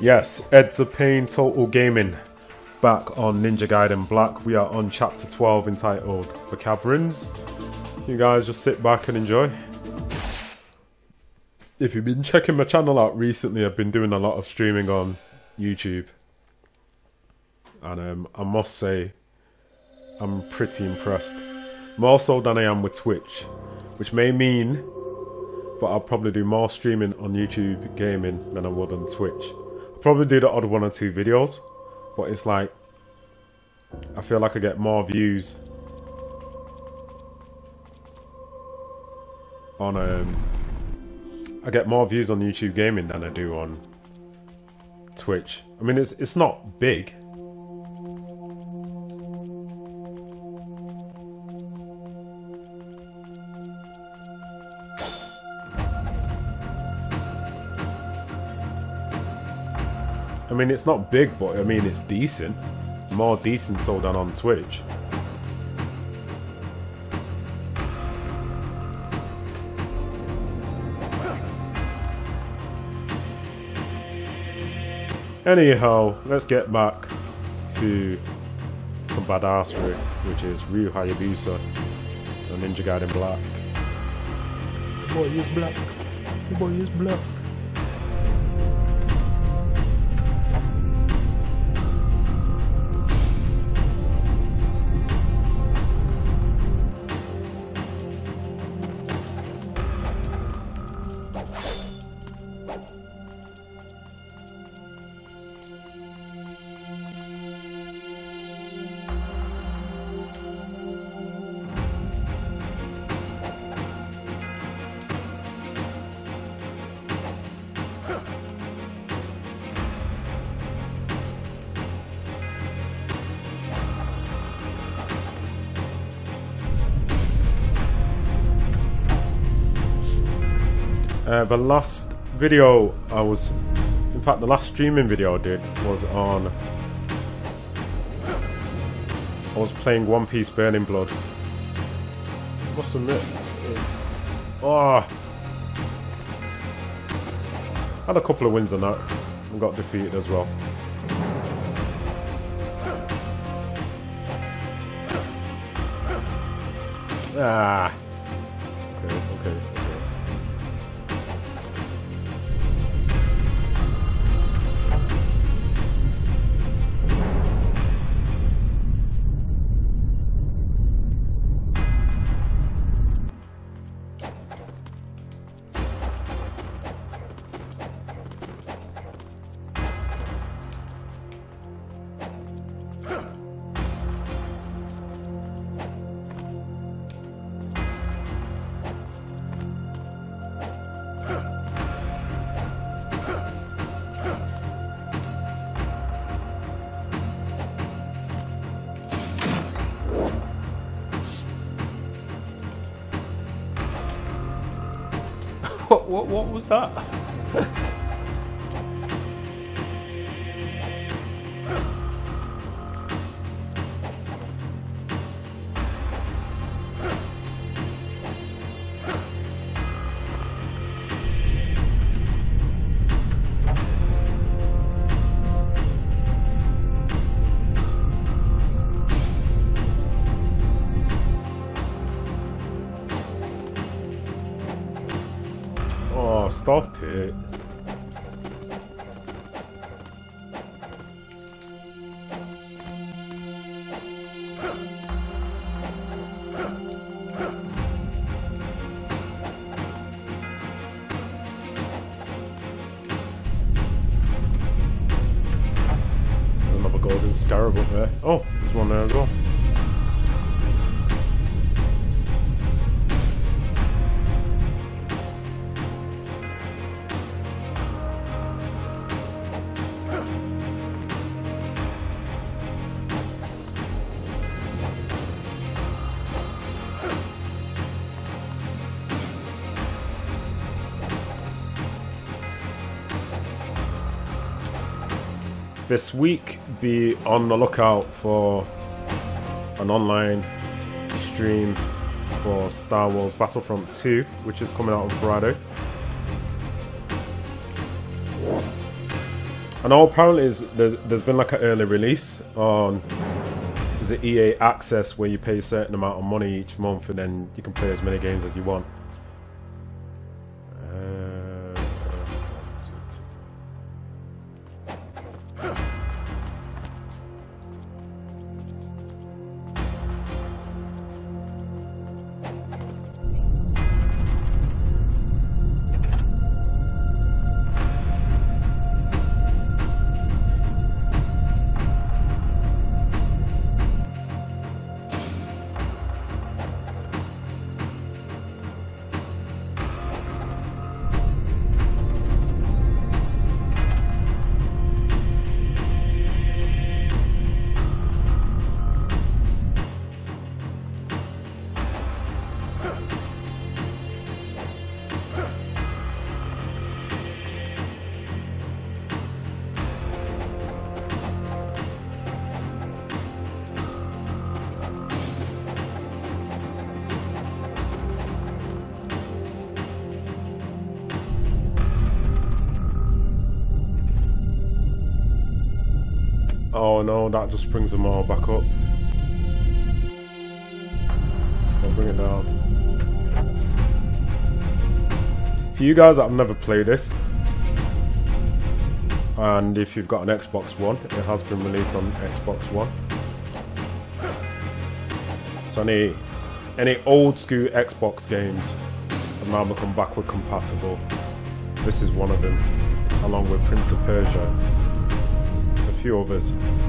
Yes, E.D.Z Pain Total Gaming back on Ninja Gaiden Black. We are on chapter 12 entitled The Caverns. You guys just sit back and enjoy. If you've been checking my channel out recently, I've been doing a lot of streaming on YouTube. And I must say, I'm pretty impressed. More so than I am with Twitch. Which may mean that I'll probably do more streaming on YouTube gaming than I would on Twitch. I'll probably do the odd 1 or 2 videos. But it's like, I feel like I get more views on I get more views on YouTube gaming than I do on Twitch. I mean, it's not big. I mean, it's not big, but I mean, it's decent. More decent so than on Twitch. Anyhow, let's get back to some badassery, which is Ryu Hayabusa and Ninja Gaiden Black. The boy is black. The boy is black. The last video in fact the last streaming video I did was on, I was playing One Piece Burning Blood. I must admit, I had a couple of wins on that and got defeated as well. Okay. What was that? Oh, stop it. There's another golden scarab up there. Oh, there's one there as well. This week, be on the lookout for an online stream for Star Wars Battlefront 2, which is coming out on Friday. I know apparently there's been like an early release on, is it EA Access, where you pay a certain amount of money each month and then you can play as many games as you want. Oh no, that just brings them all back up. I'll bring it down. For you guys that have never played this, and if you've got an Xbox One, it has been released on Xbox One. So any old school Xbox games have now become backward compatible. This is one of them, along with Prince of Persia. There's a few others.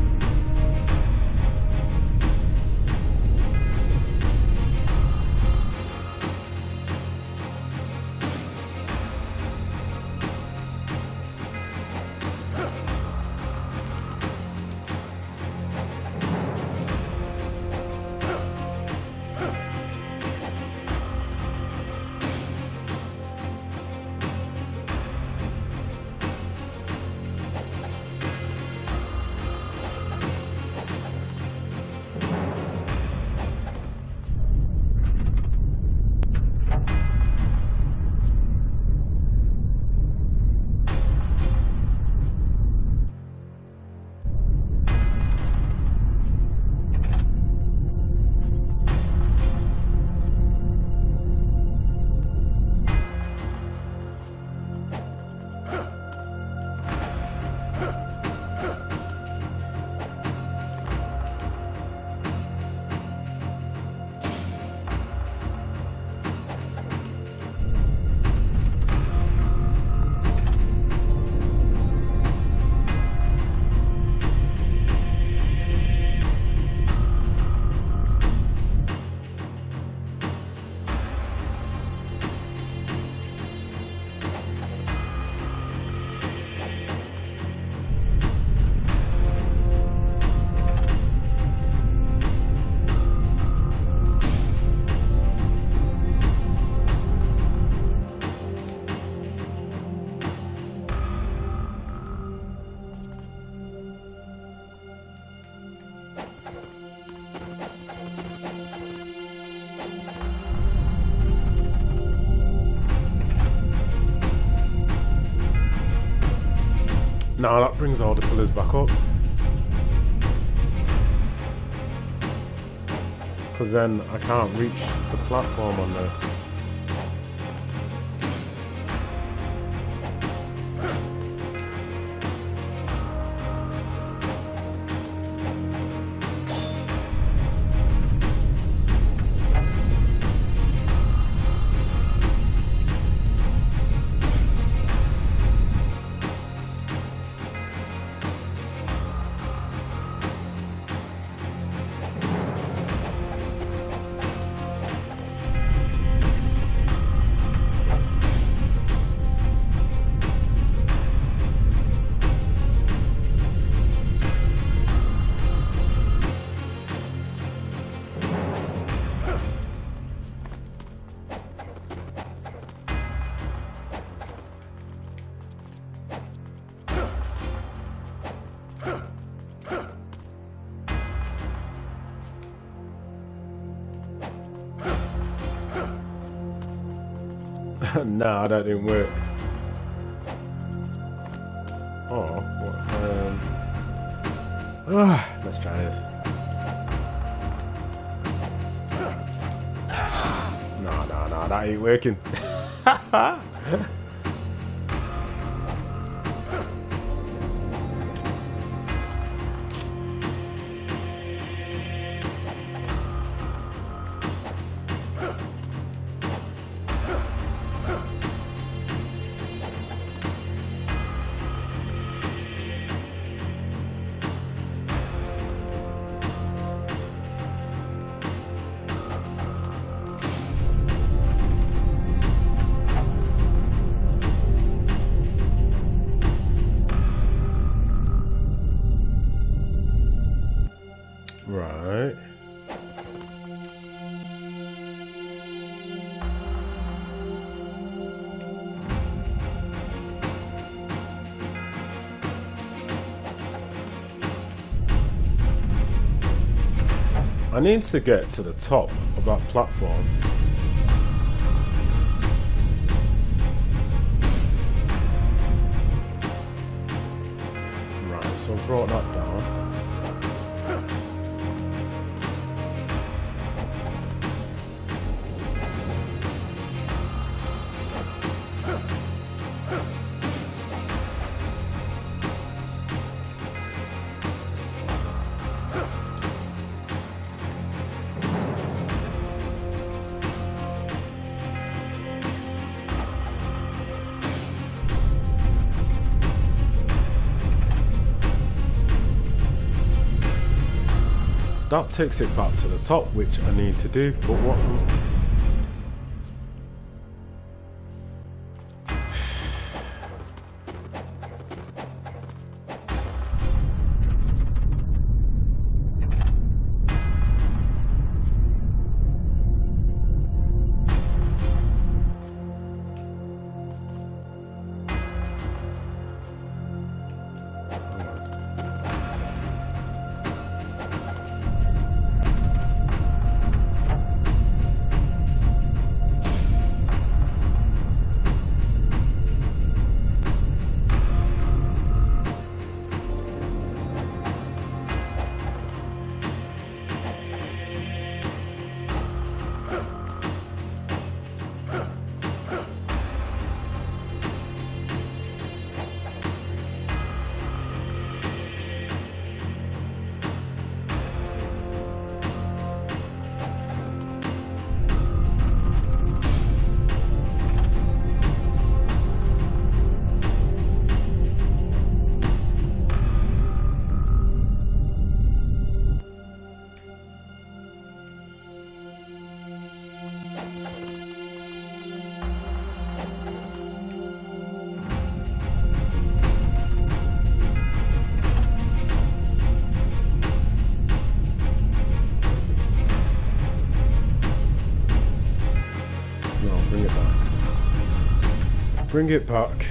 Now that brings all the pillars back up. Because then I can't reach the platform on there. Nah, that didn't work. Oh, let's try this. Nah, that ain't working. Right. I need to get to the top of that platform. Right, so I brought that down. That takes it back to the top, which I need to do, but what... Bring it back.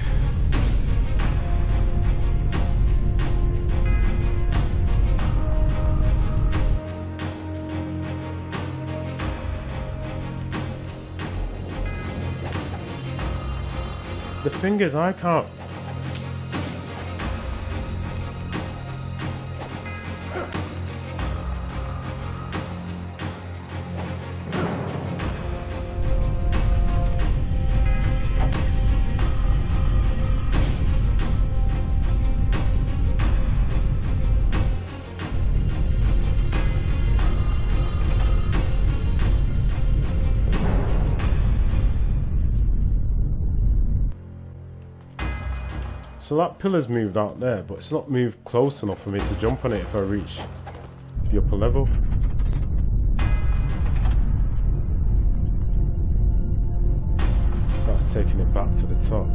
The thing is, I can't. So that pillar's moved out there, but it's not moved close enough for me to jump on it if I reach the upper level. That's taking it back to the top.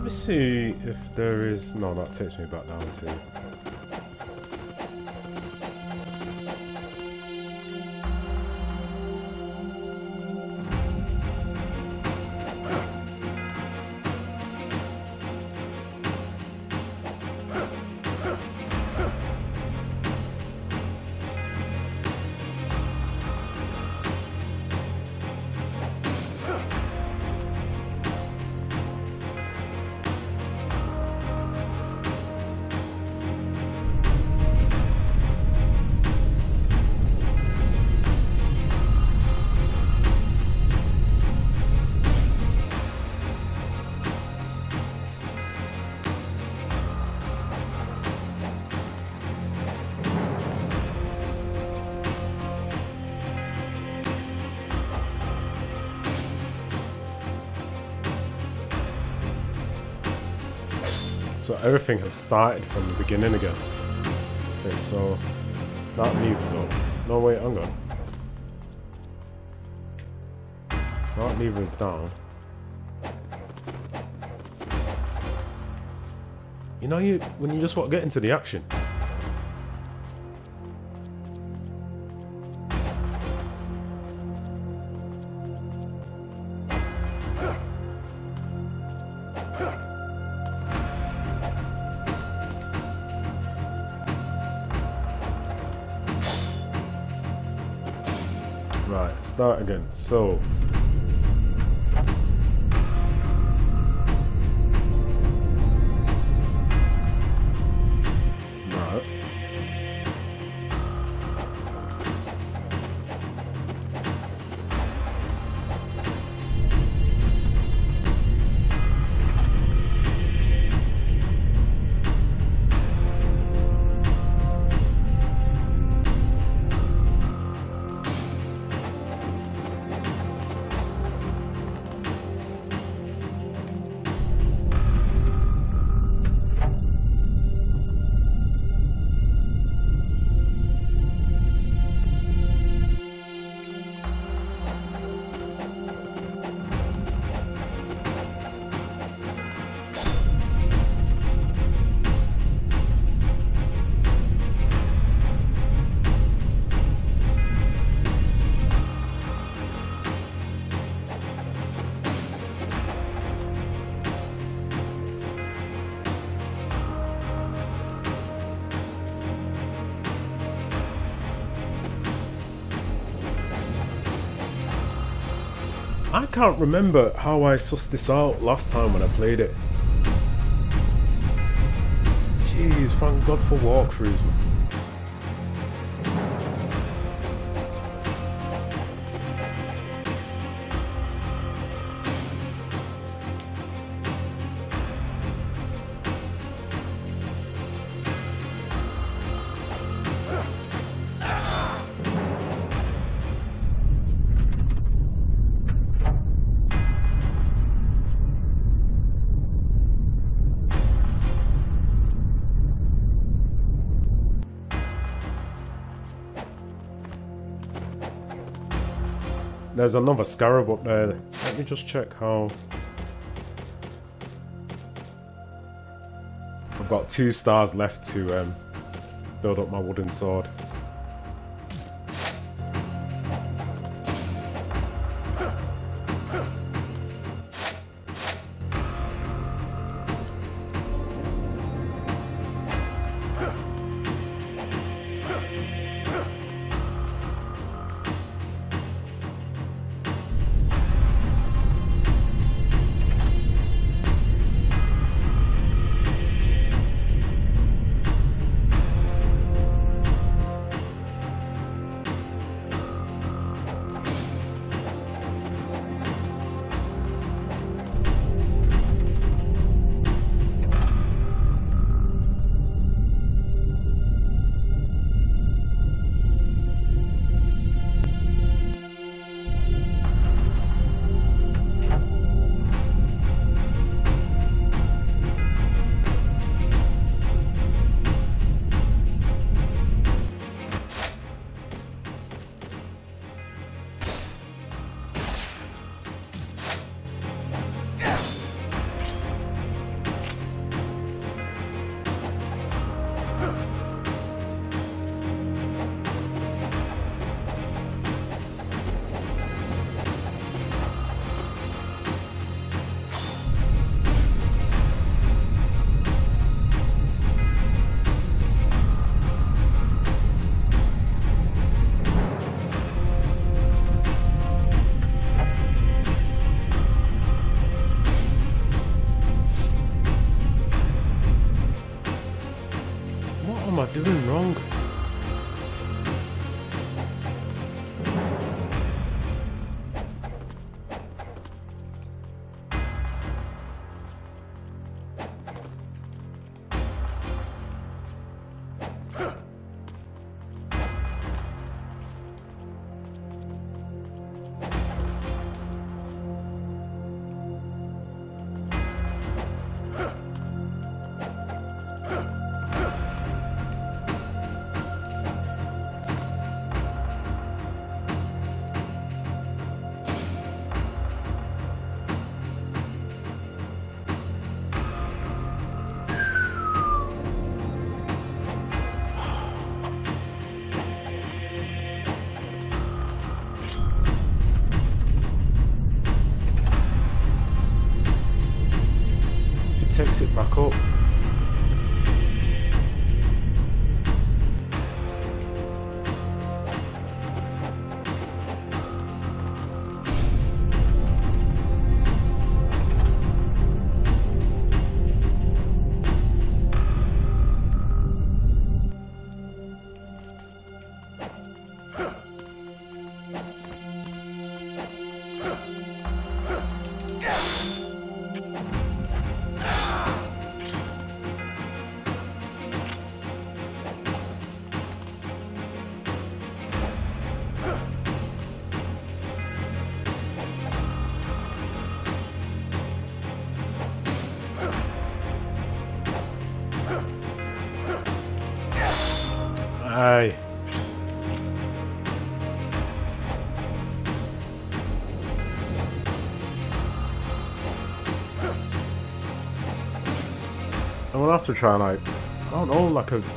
me see if there is... No, that takes me back down to... So everything has started from the beginning again. Okay, so that lever's up. No, wait, hang on. That lever is down. You know, when you just want to get into the action. Right, start again. So right. I can't remember how I sussed this out last time when I played it. Jeez, thank God for walkthroughs, man. There's another scarab up there. Let me just check how... I've got 2 stars left to build up my wooden sword. takes it back up. Aye. I'm gonna have to try like, I don't know, like a...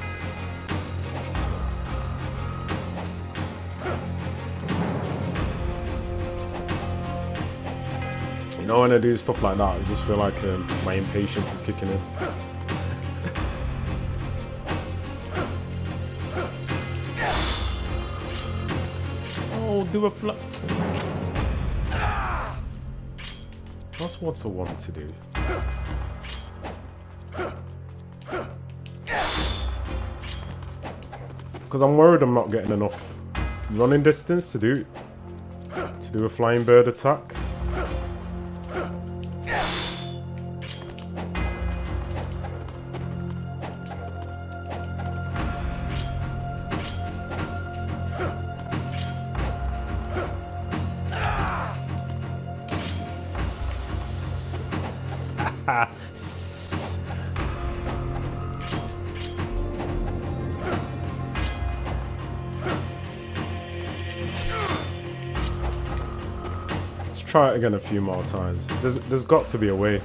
You know, when I do stuff like that, I just feel like my impatience is kicking in. Do a flip. That's what I want to do. Because I'm worried I'm not getting enough running distance to do a flying bird attack. Let's try it again a few more times. There's got to be a way.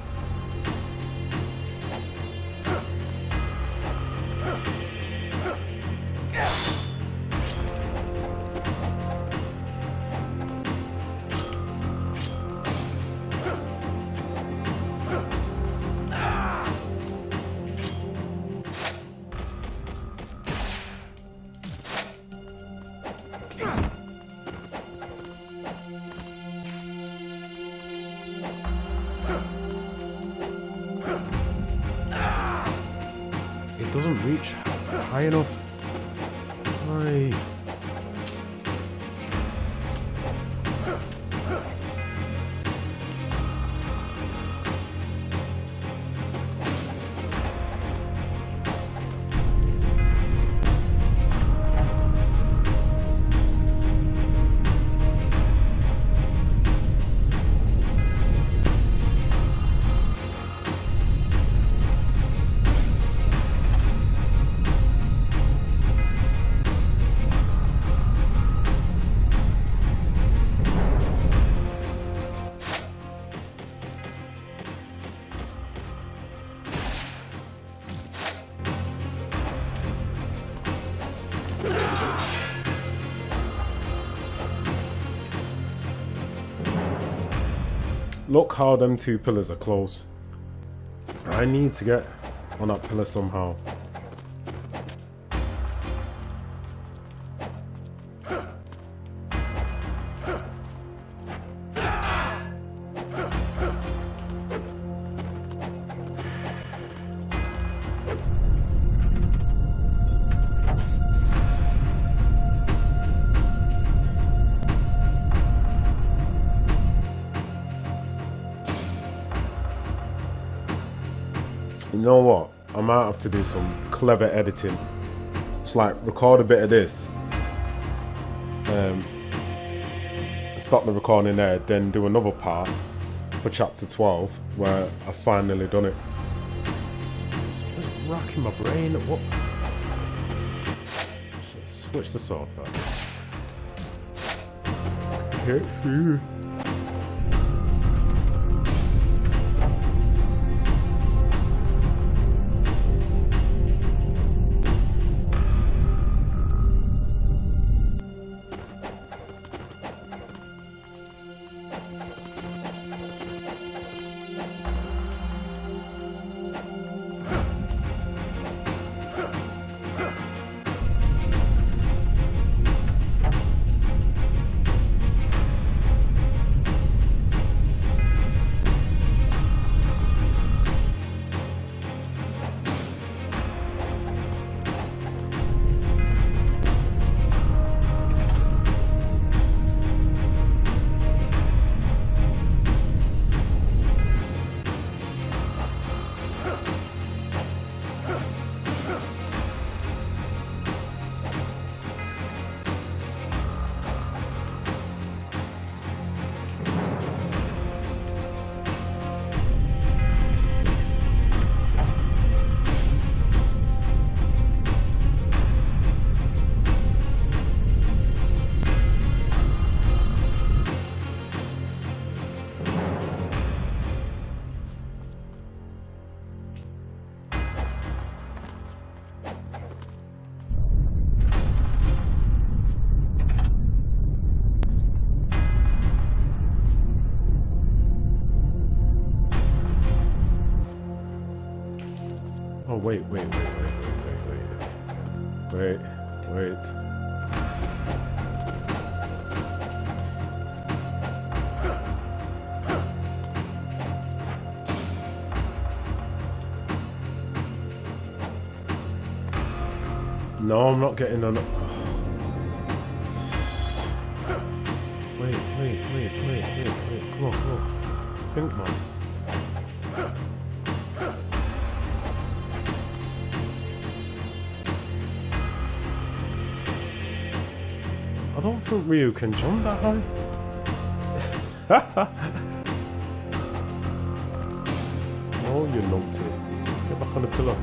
Doesn't reach high enough. Aye. Look how them two pillars are close. I need to get on that pillar somehow. You know what? I might have to do some clever editing. Just like record a bit of this, stop the recording there, then do another part for chapter 12 where I've finally done it. It's racking my brain. What? Switch the sword back. Okay. Oh, wait. Wait. No, I'm not getting on. Wait. Come on. Think, man. I don't think Ryu can jump that high. Oh, you numpty. Get back on the pillar.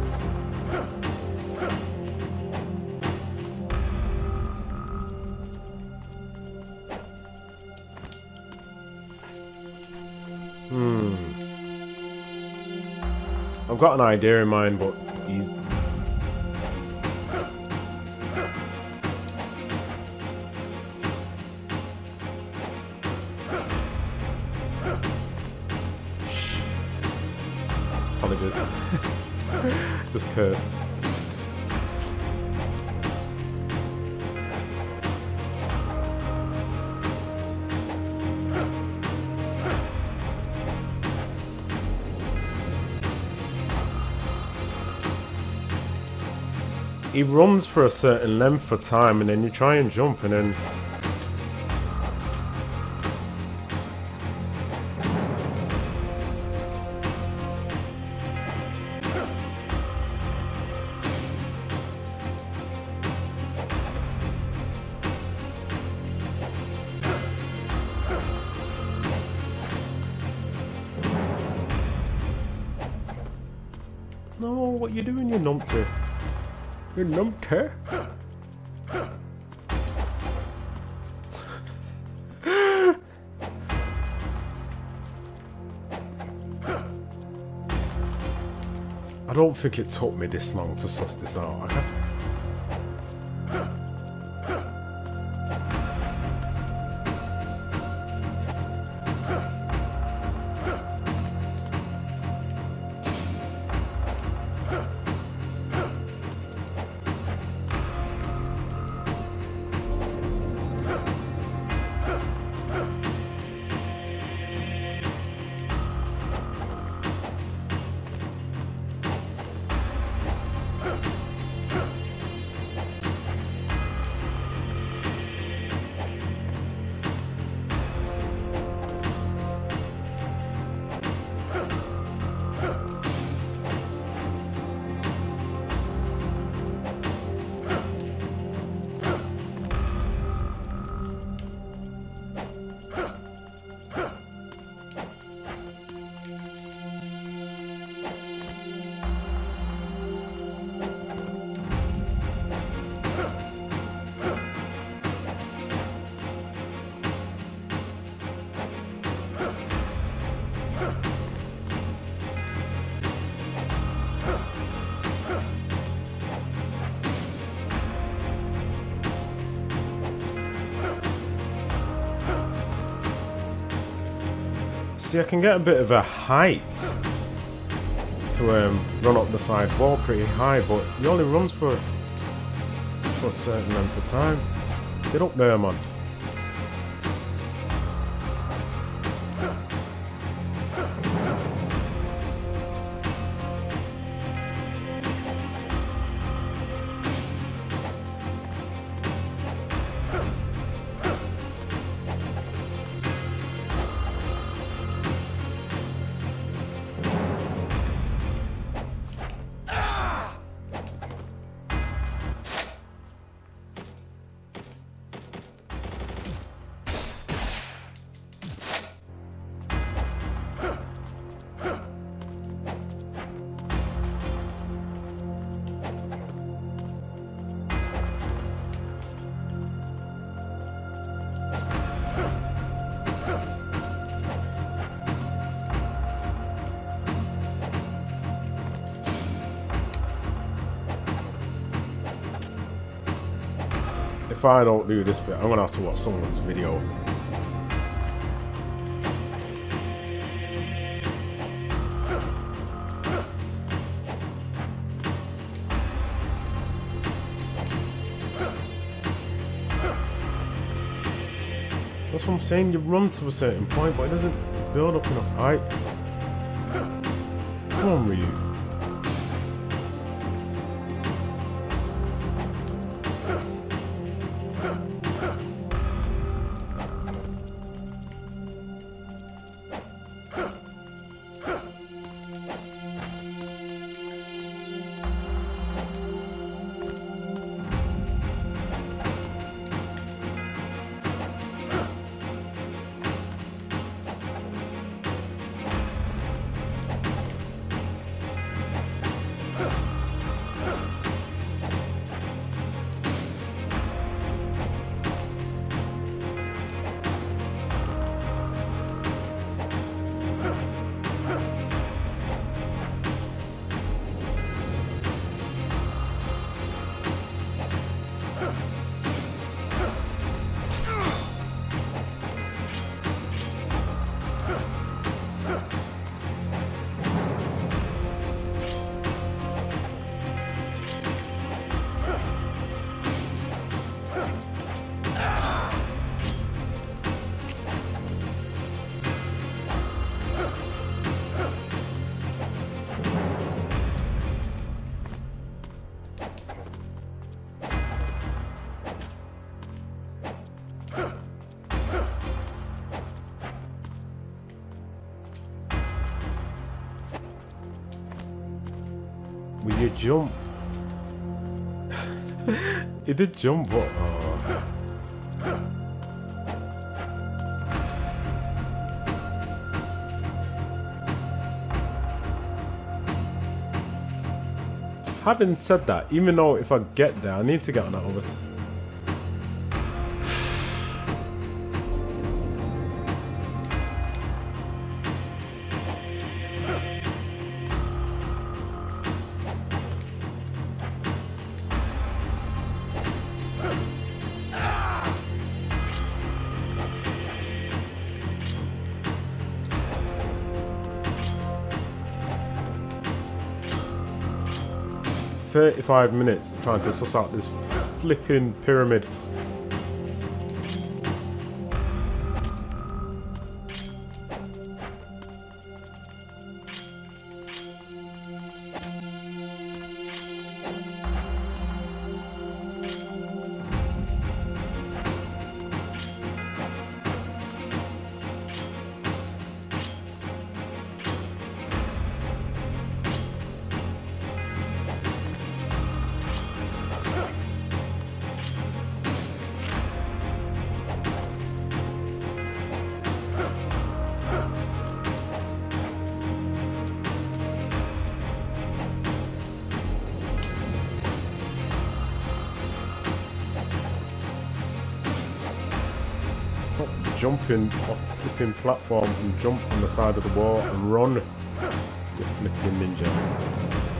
I've got an idea in mind, but he's... Shit. Apologies. Just cursed. He runs for a certain length of time and then you try and jump and then... No, what you doing, you numpty? You numpty? I don't think it took me this long to suss this out. Okay? See, I can get a bit of a height to run up the side wall pretty high, but he only runs for a certain length of time. Get up there, man. If I don't do this bit, I'm gonna have to watch someone's video. That's what I'm saying, you run to a certain point, but it doesn't build up enough height. Come on, Ryu. Will you jump? He did jump, but having said that, even though if I get there, I need to get on that other. 35 minutes trying to suss out this flipping pyramid. Stop jumping off the flipping platform and jump on the side of the wall and run, you flipping ninja.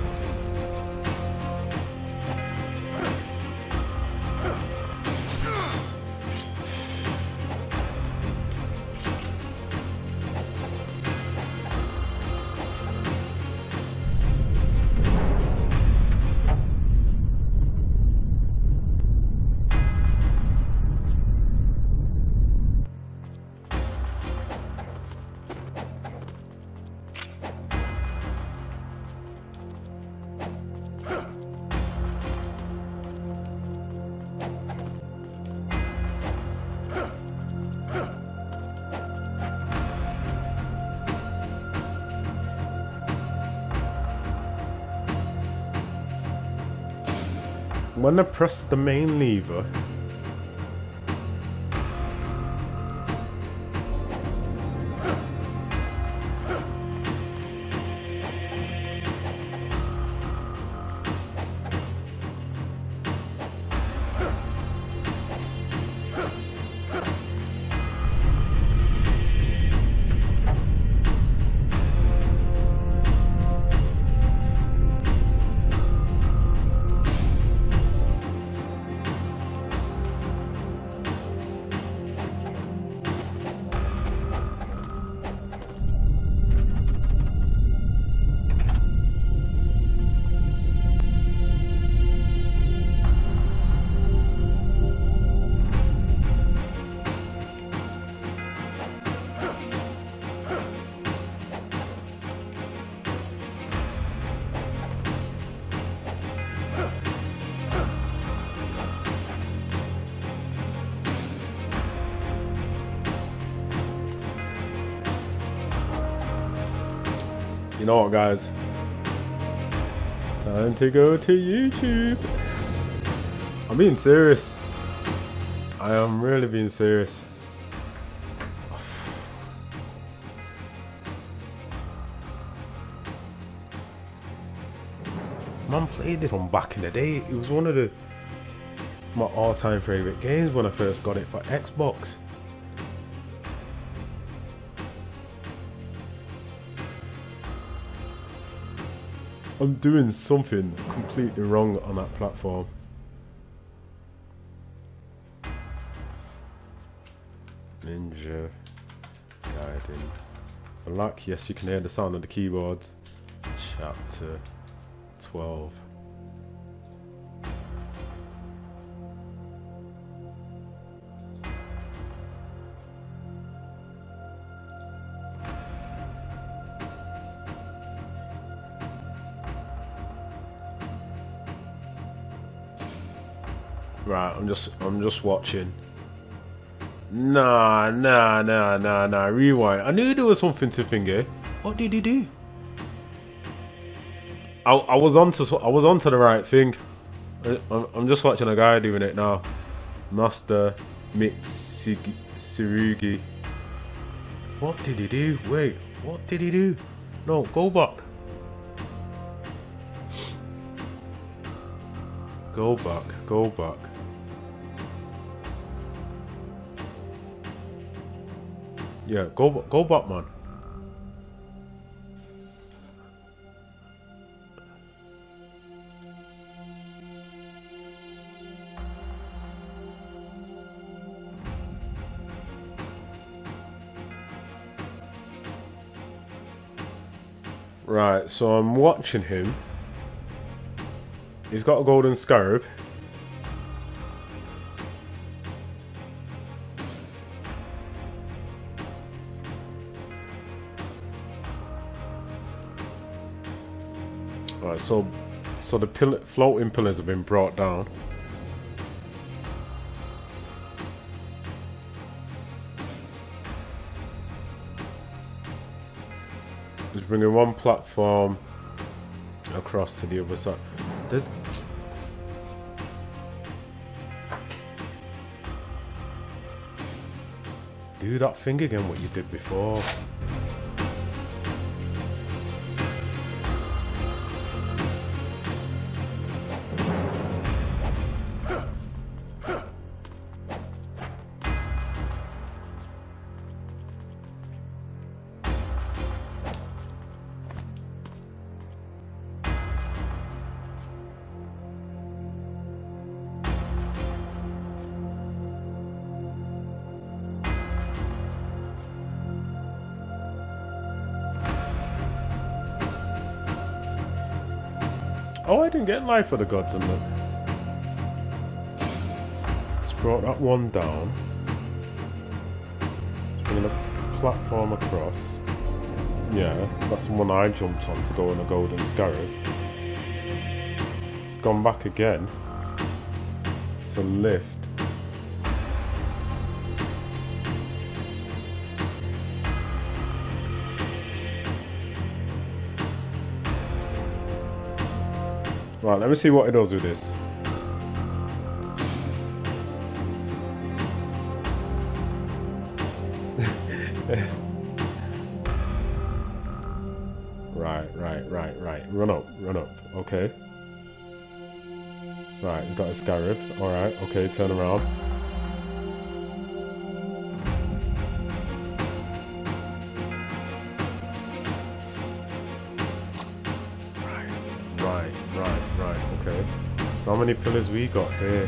When I press the main lever, You know what, guys? Time to go to YouTube. I'm being serious. I am really being serious. Man played this one back in the day. It was one of my all-time favorite games when I first got it for Xbox. I'm doing something completely wrong on that platform. Ninja Gaiden Black. Yes, you can hear the sound of the keyboards. Chapter 12. Right, I'm just watching. Nah, rewind. I knew there was something to finger. What did he do? I was onto the right thing. I'm just watching a guy doing it now. Master Mitsurugi. What did he do? Wait, what did he do? No, go back. Go back. Yeah, go back, man. Right, so I'm watching him. He's got a golden scarab. Alright, so the floating pillars have been brought down. Just bringing one platform across to the other side. Do that thing again, what you did before. Oh, I didn't get life for the gods and look. Just brought that one down. Just bringing a platform across. Yeah, that's the one I jumped on to go on a golden scarab. It's gone back again to lift. Right, let me see what it does with this. Right. Run up. Okay. Right, he's got a scarab. Alright, okay, turn around. Right, okay. So how many pillars we got here?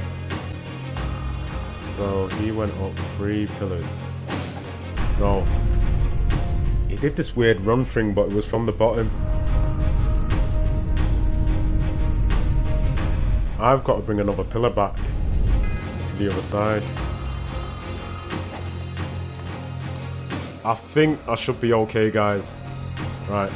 So he went up 3 pillars. No. He did this weird run thing, but it was from the bottom. I've got to bring another pillar back to the other side. I think I should be okay, guys. Right.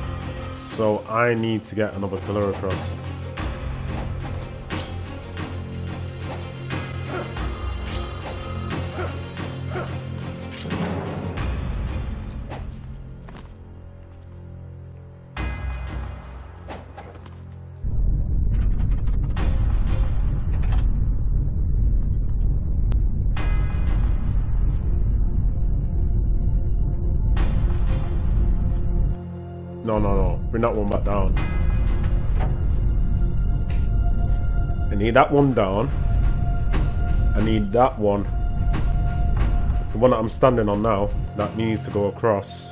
So I need to get another pillar across. No. Bring that one back down. I need that one down. I need that one. The one that I'm standing on now. That needs to go across.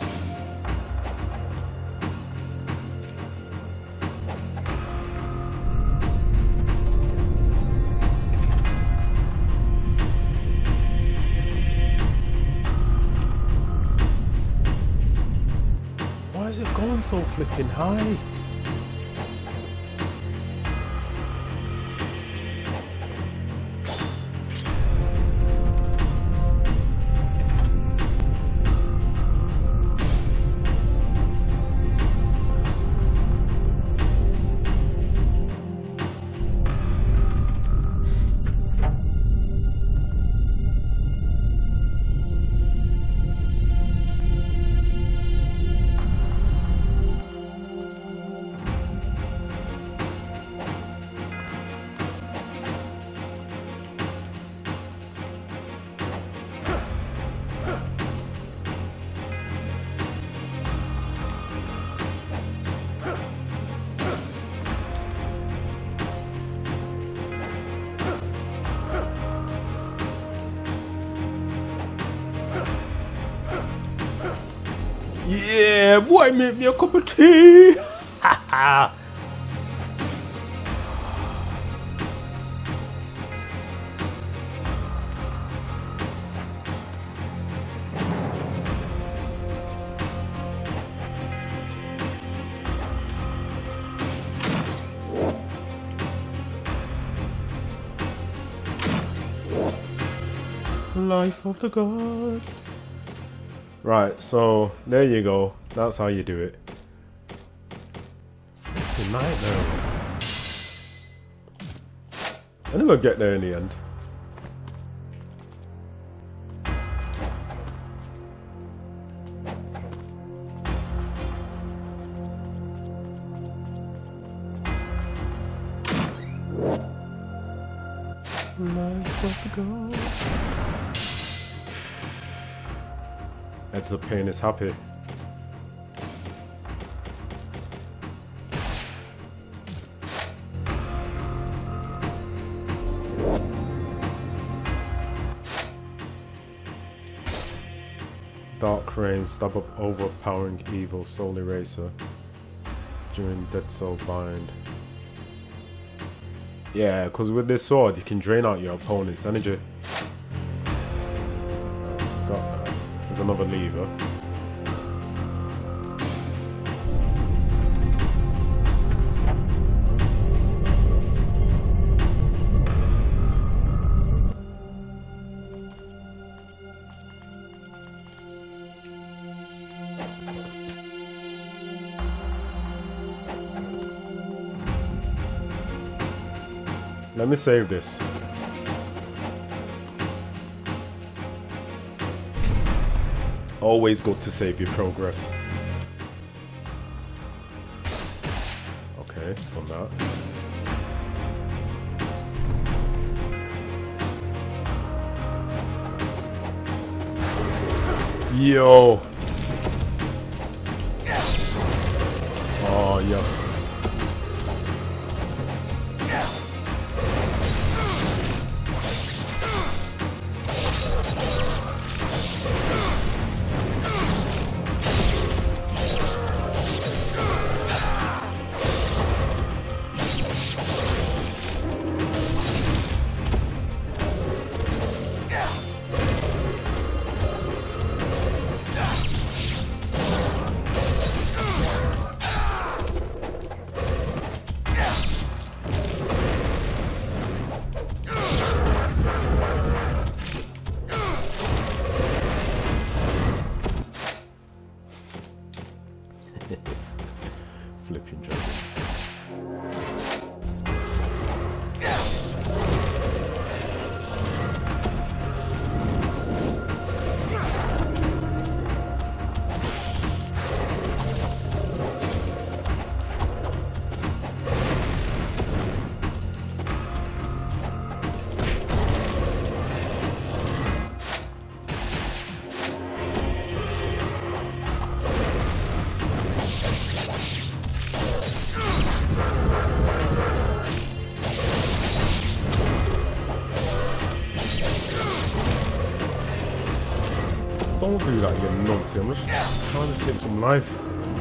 Why is it going so flipping high? Yeah, boy, make me a cup of tea. Life of the gods. Right, so there you go. That's how you do it. Fucking nightmare. I never get there in the end. Life of the gods. E.D.Z. pain is happy. Dark Rain, stab of overpowering evil, soul eraser. During Dead Soul Bind. Yeah, because with this sword you can drain out your opponent's energy. There's another lever. Let me save this. Always good to save your progress. Okay, done that. Yo! Oh, yeah. Don't do that, you numpty. I'm just trying to take some life.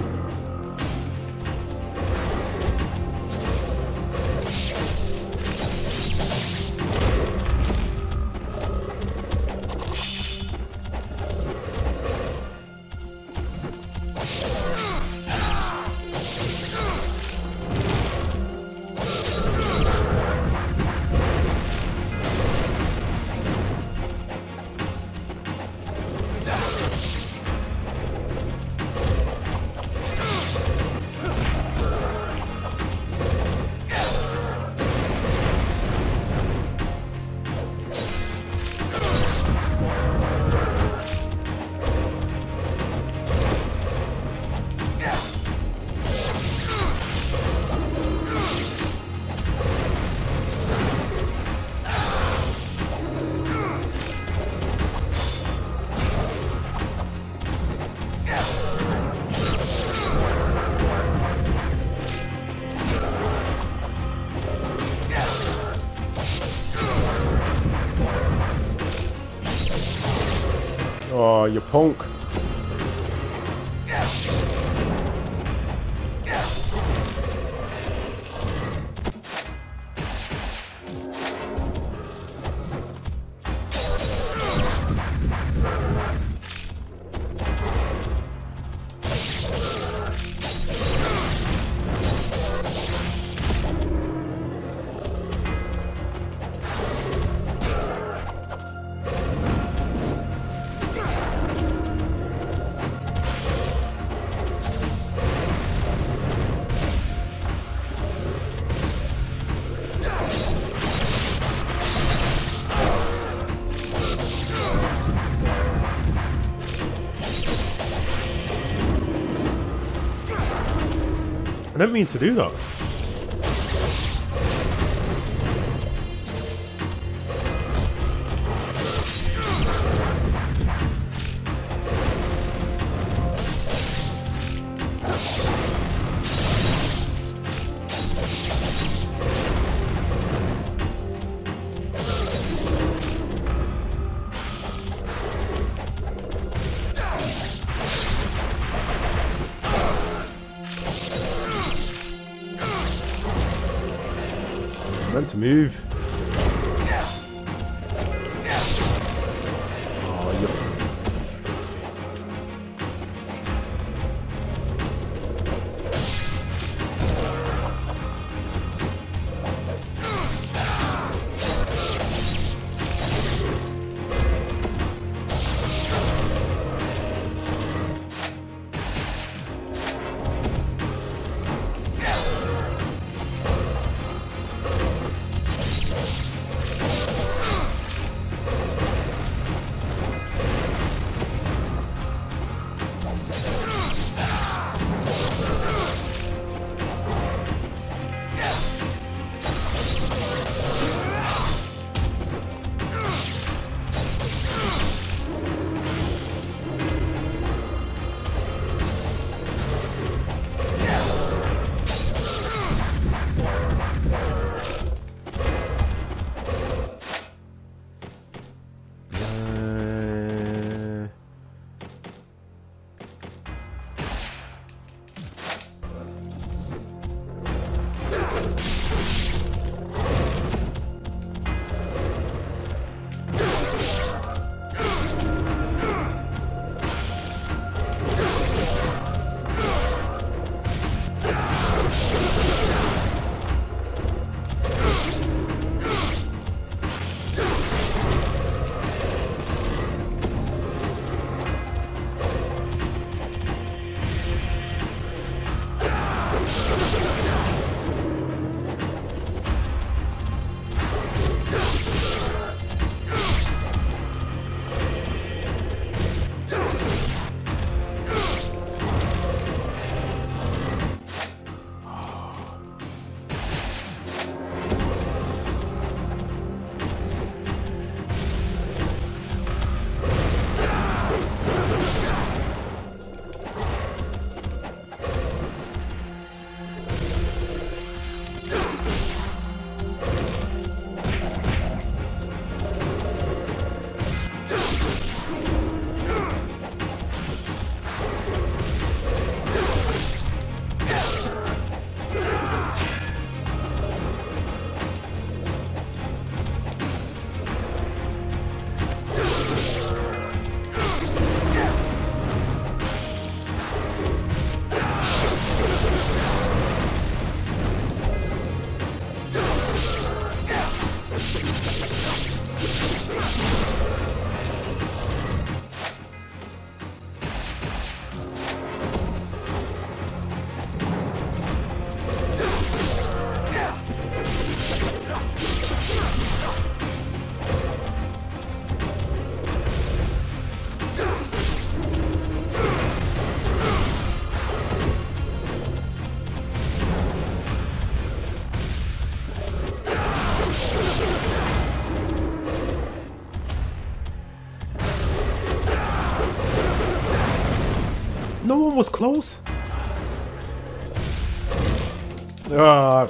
Oh, you punk. I didn't mean to do that. Meant to move. Oh, yep. was close. Ah.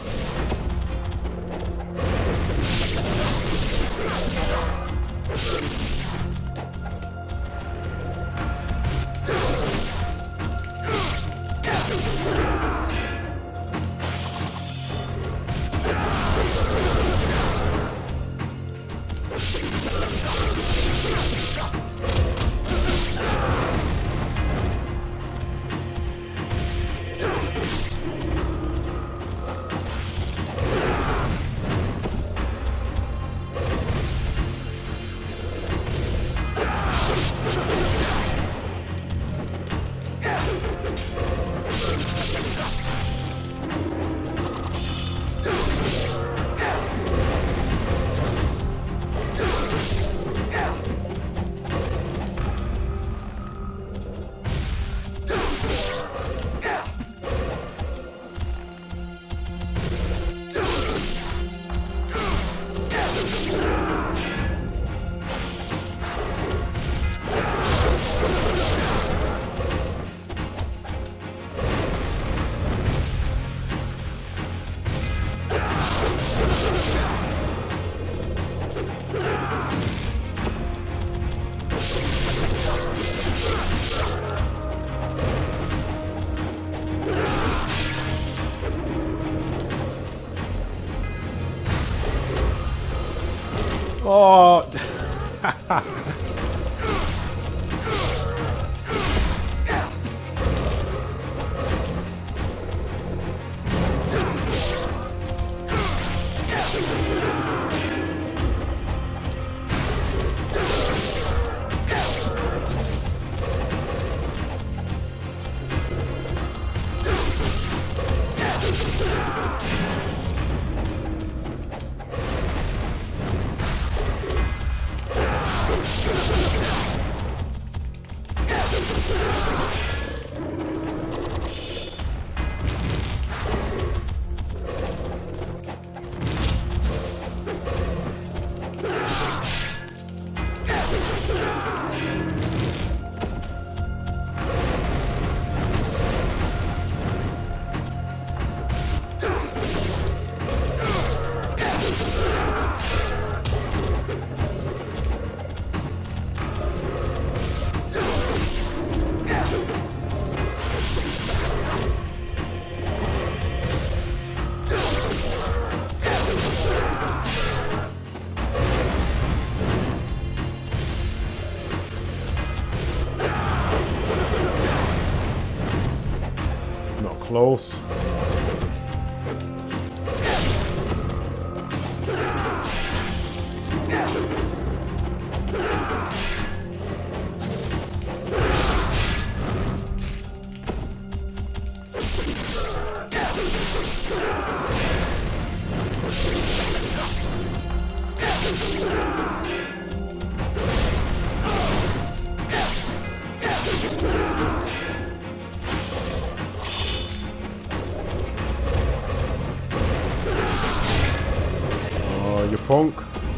Oh. Close. You punk.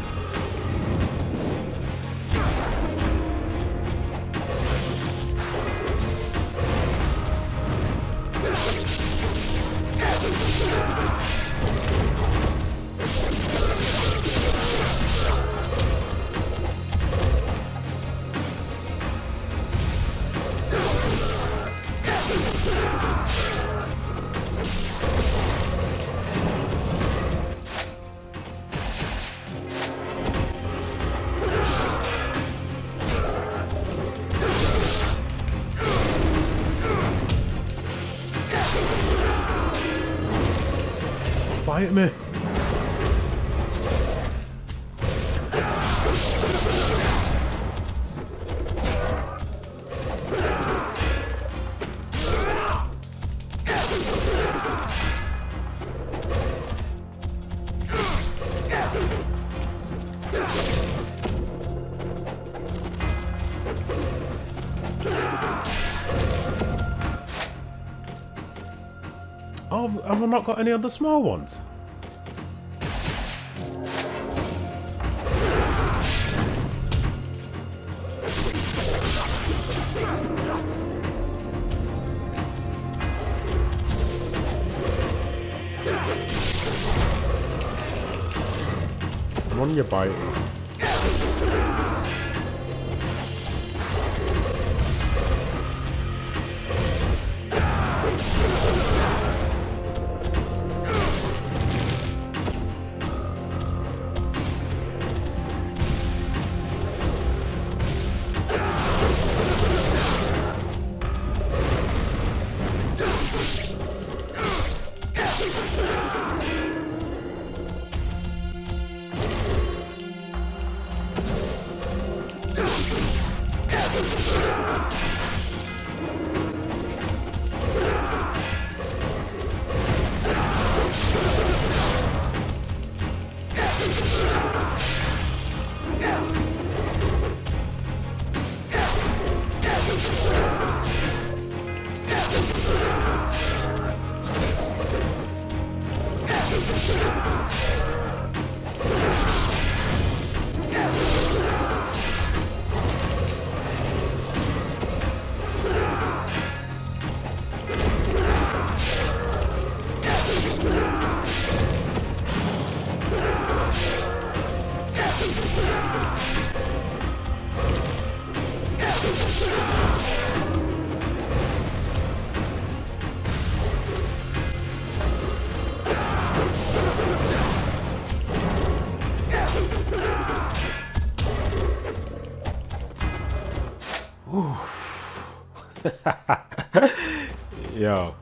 Bite me. Oh, have I not got any other small ones? I'm on your bike. Yo.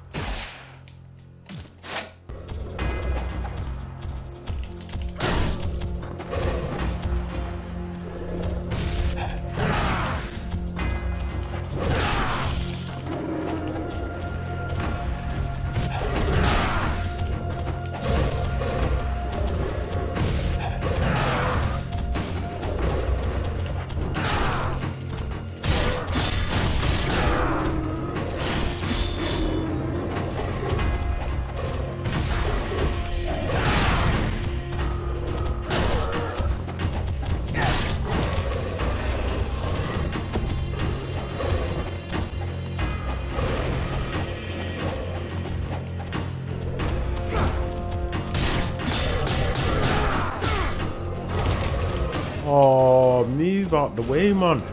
Oh, move out the way, man.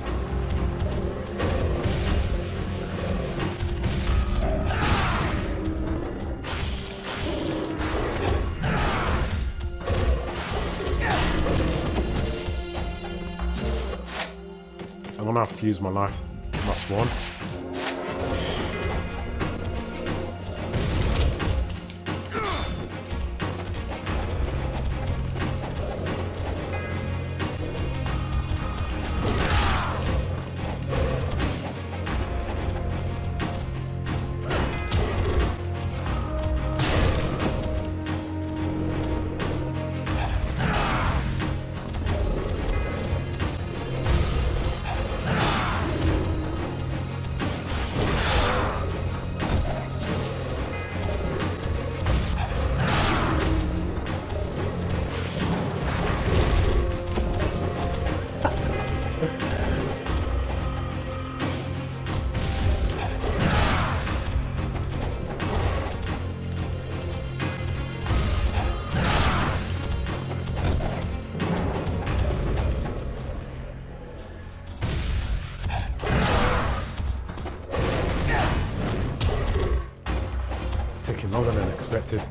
I'm gonna have to use my knife. Last one. Taking longer than expected.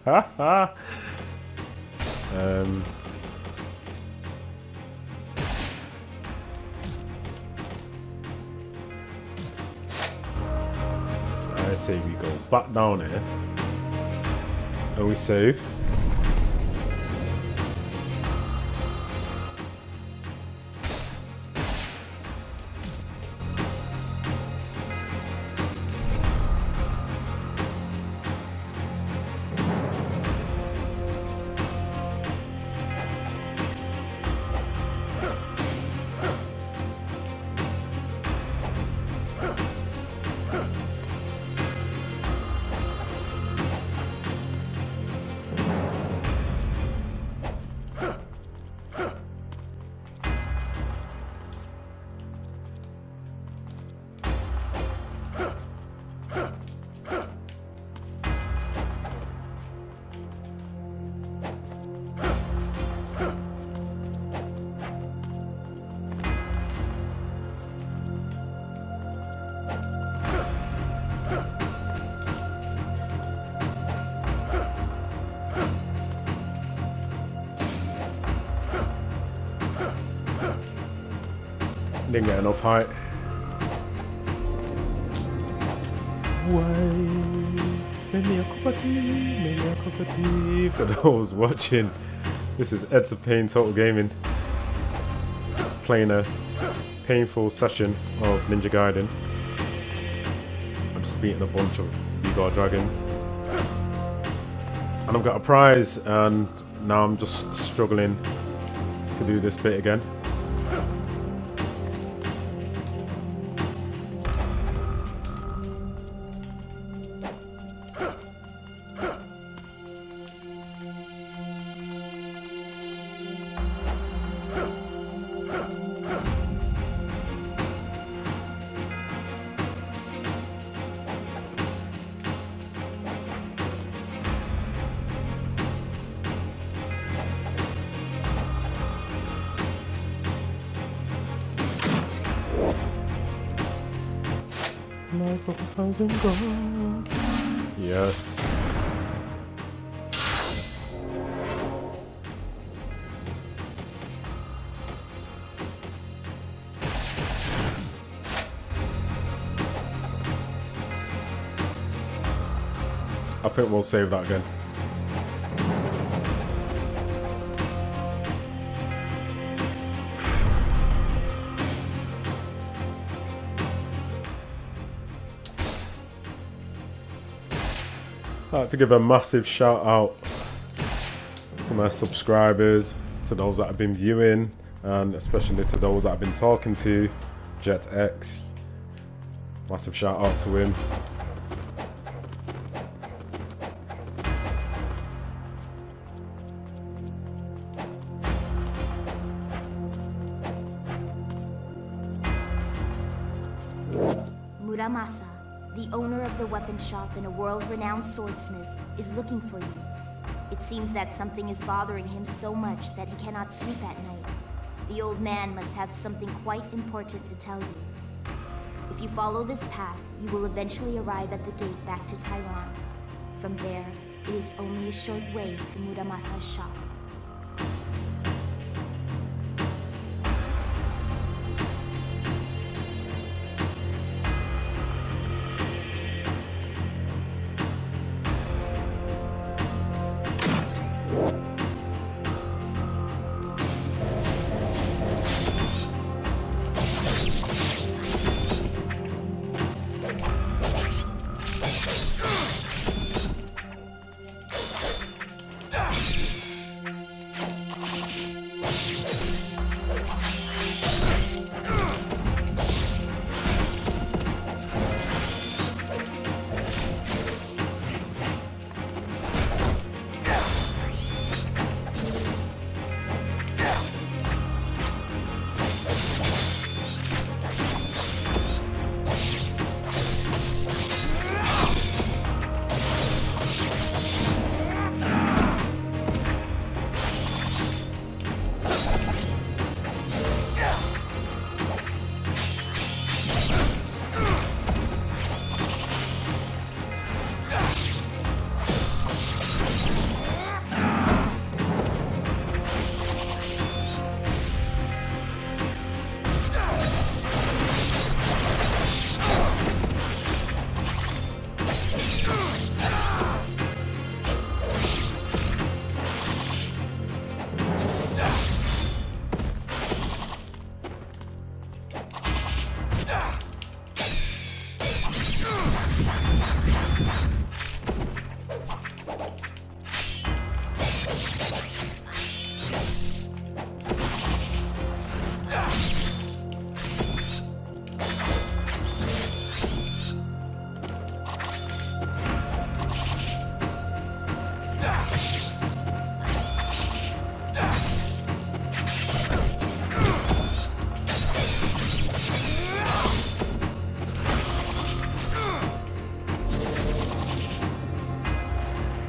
I say we go back down here and we save. Didn't get enough height. Why? Make me a cup of tea, make me a cup of tea. For those watching, this is E.D.Z Pain Total Gaming. Playing a painful session of Ninja Gaiden. I'm just beating a bunch of V-Bar dragons. And I've got a prize, and now I'm just struggling to do this bit again. Life of 1,000 gods. Yes. I think we'll save that again. I'd like to give a massive shout out to my subscribers, to those that have been viewing, and especially to those that I've been talking to. JetX, massive shout out to him. Muramasa, the owner of the weapon shop and a world-renowned swordsmith, is looking for you. It seems that something is bothering him so much that he cannot sleep at night. The old man must have something quite important to tell you. If you follow this path, you will eventually arrive at the gate back to Taiwan. From there, it is only a short way to Muramasa's shop.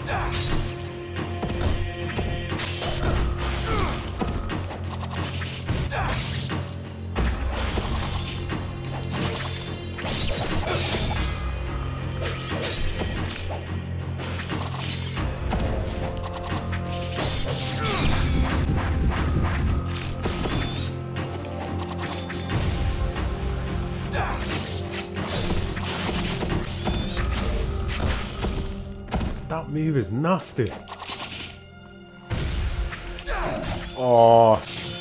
That move is nasty. Oh.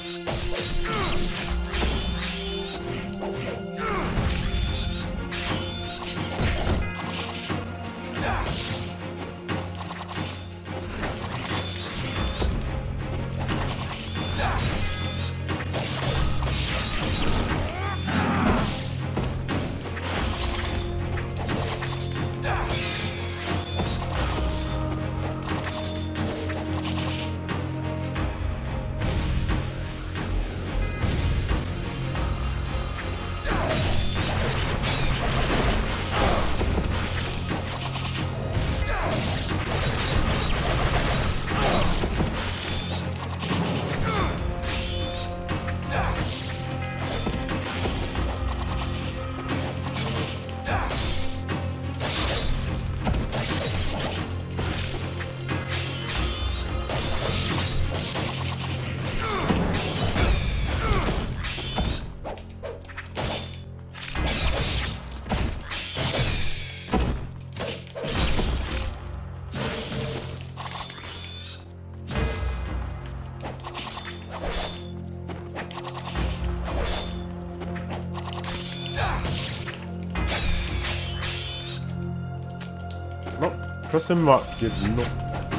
Pressing mark did not.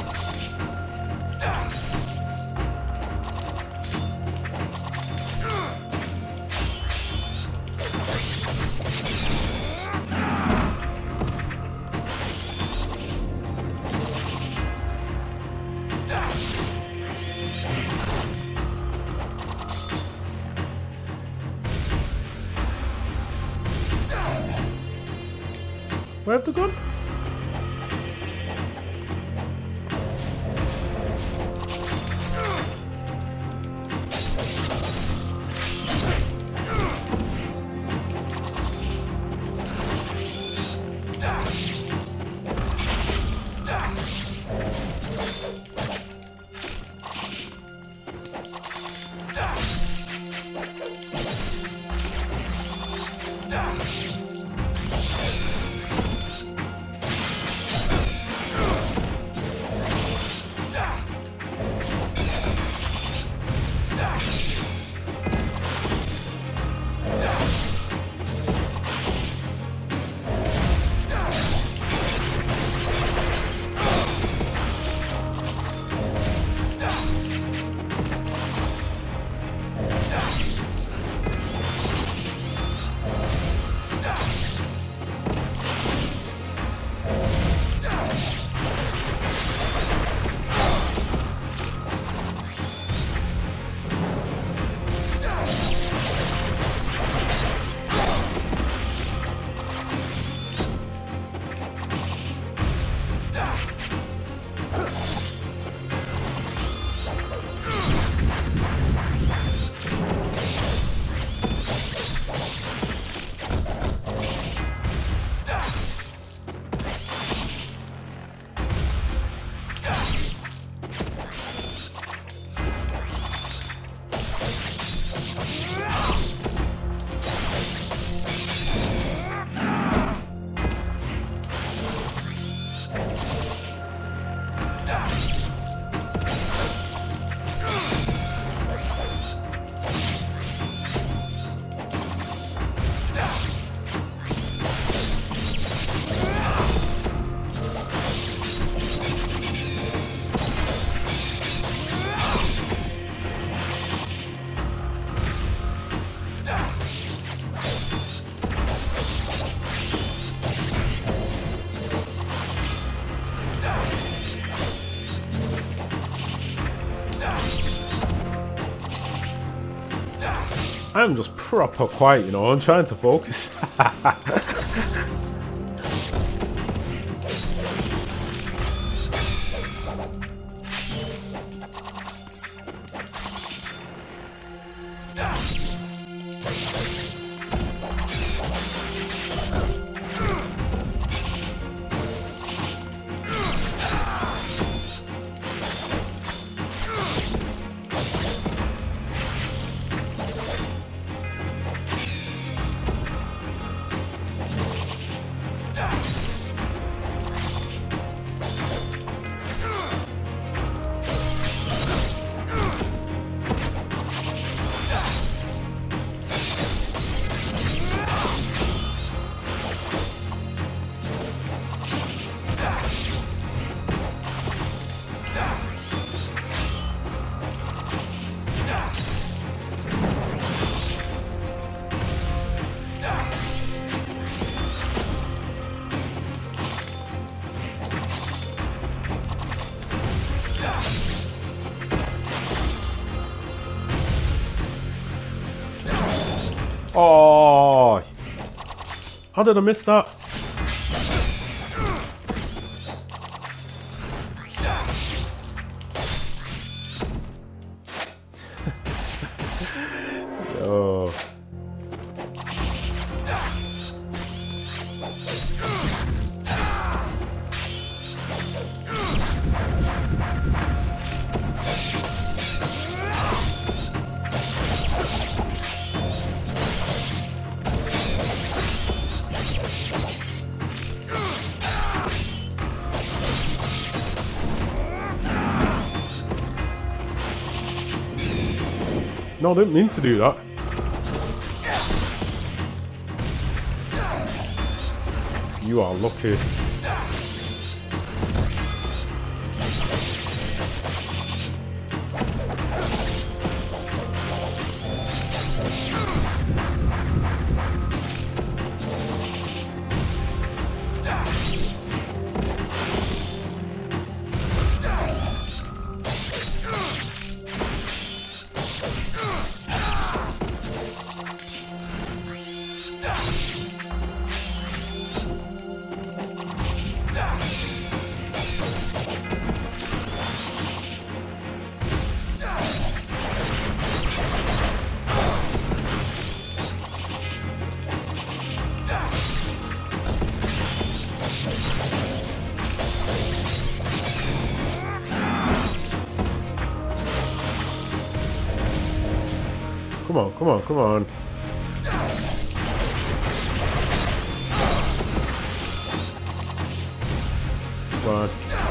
Where have they gone? I'm just proper quiet, you know, I'm trying to focus. Oh, how did I miss that? Yo. No, I didn't mean to do that. You are lucky. Come on, come on, come on. Come on.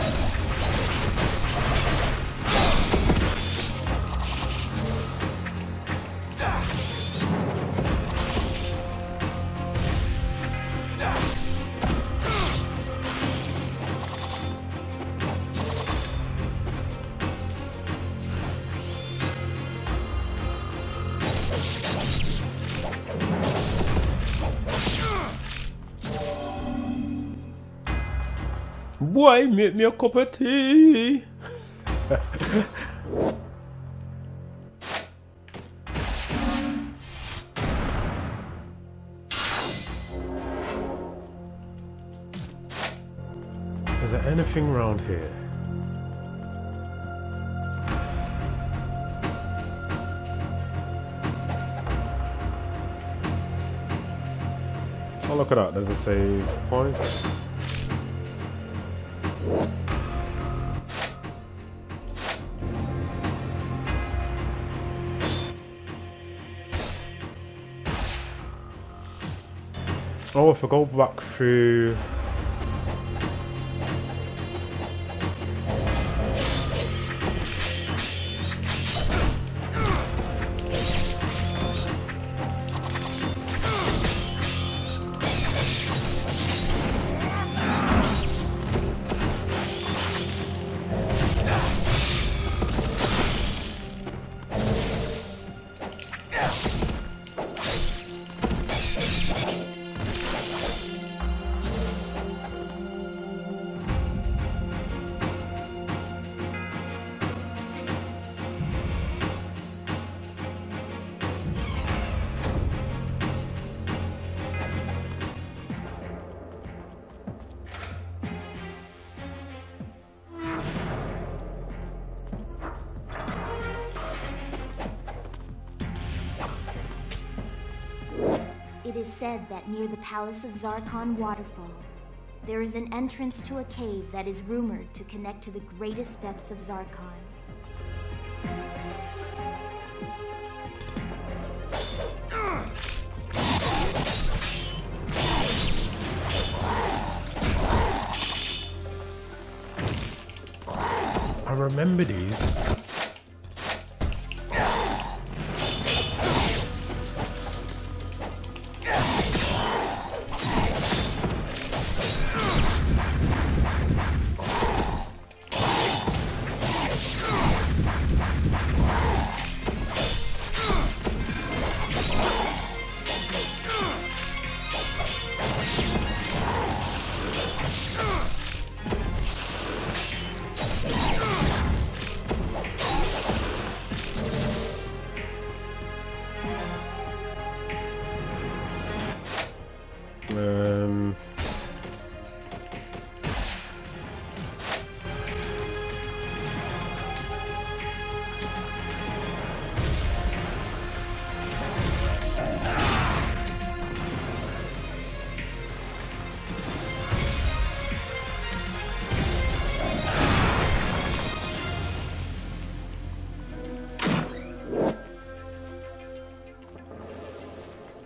Boy, make me a cup of tea. Is there anything around here? Oh, look at that. There's a save point. Oh, if I go back through... It is said that near the Palace of Zarkon Waterfall, there is an entrance to a cave that is rumored to connect to the greatest depths of Zarkon. I remember these.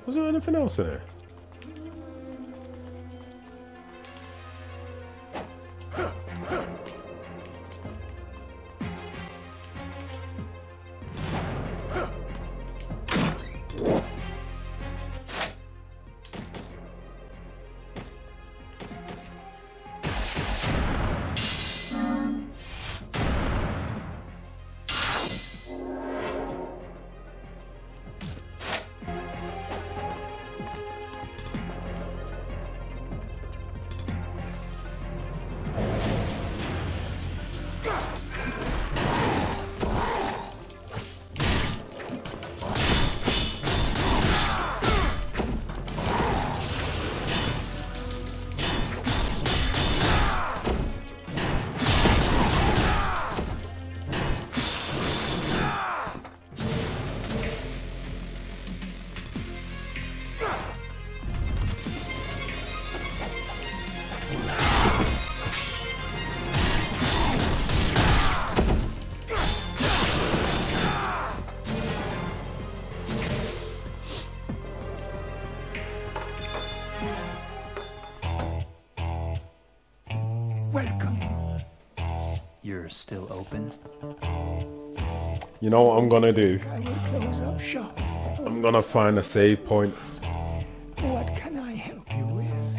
Was there anything else in here? Welcome. You're still open? You know what I'm gonna do? I will close up shop. I'm gonna find a save point. What can I help you with?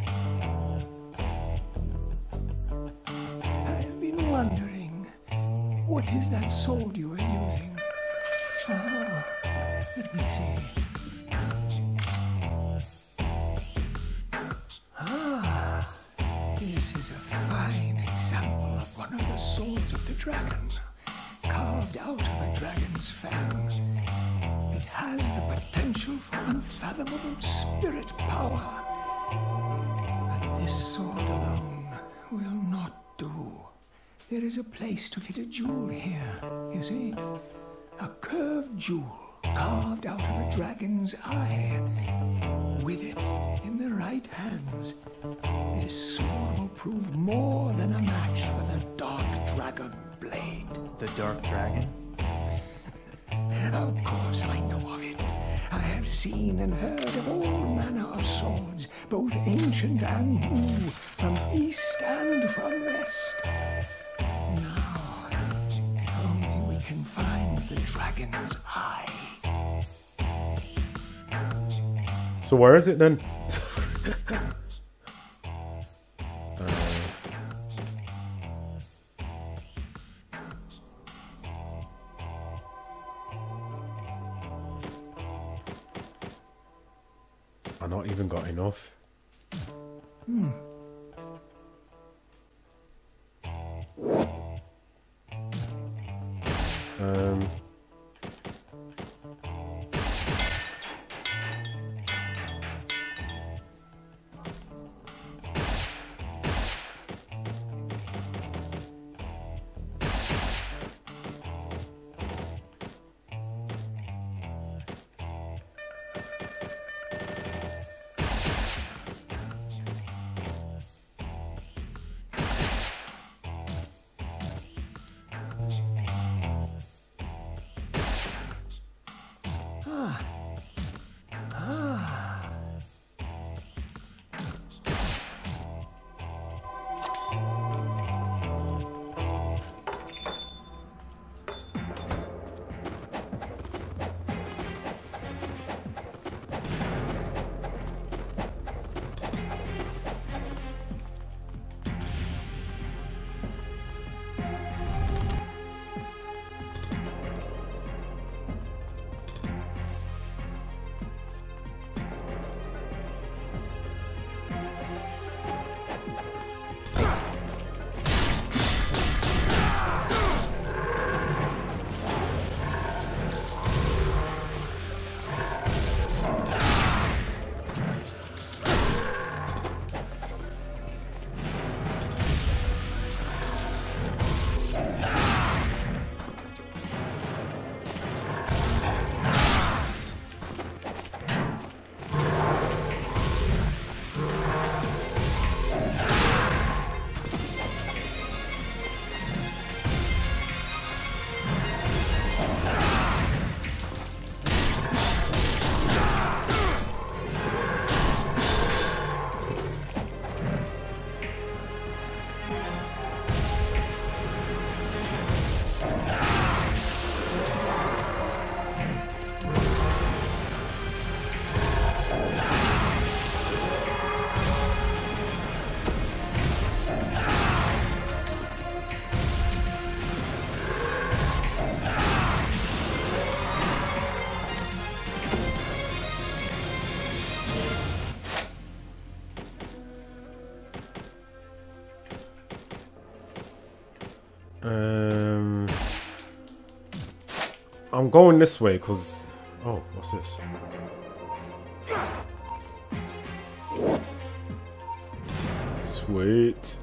I've been wondering, what is that sword you are using? Oh, let me see. This is a fine example of one of the swords of the dragon, carved out of a dragon's fang. It has the potential for unfathomable spirit power. But this sword alone will not do. There is a place to fit a jewel here, you see? A curved jewel carved out of a dragon's eye. With it in the right hands, this sword will prove more than a match for the Dark Dragon blade. The Dark Dragon? Of course I know of it. I have seen and heard of all manner of swords, both ancient and new, from east and from west. Now, if only we can find the dragon's eye. So where is it then? I've not even got enough. I'm going this way because... Oh, what's this? Sweet.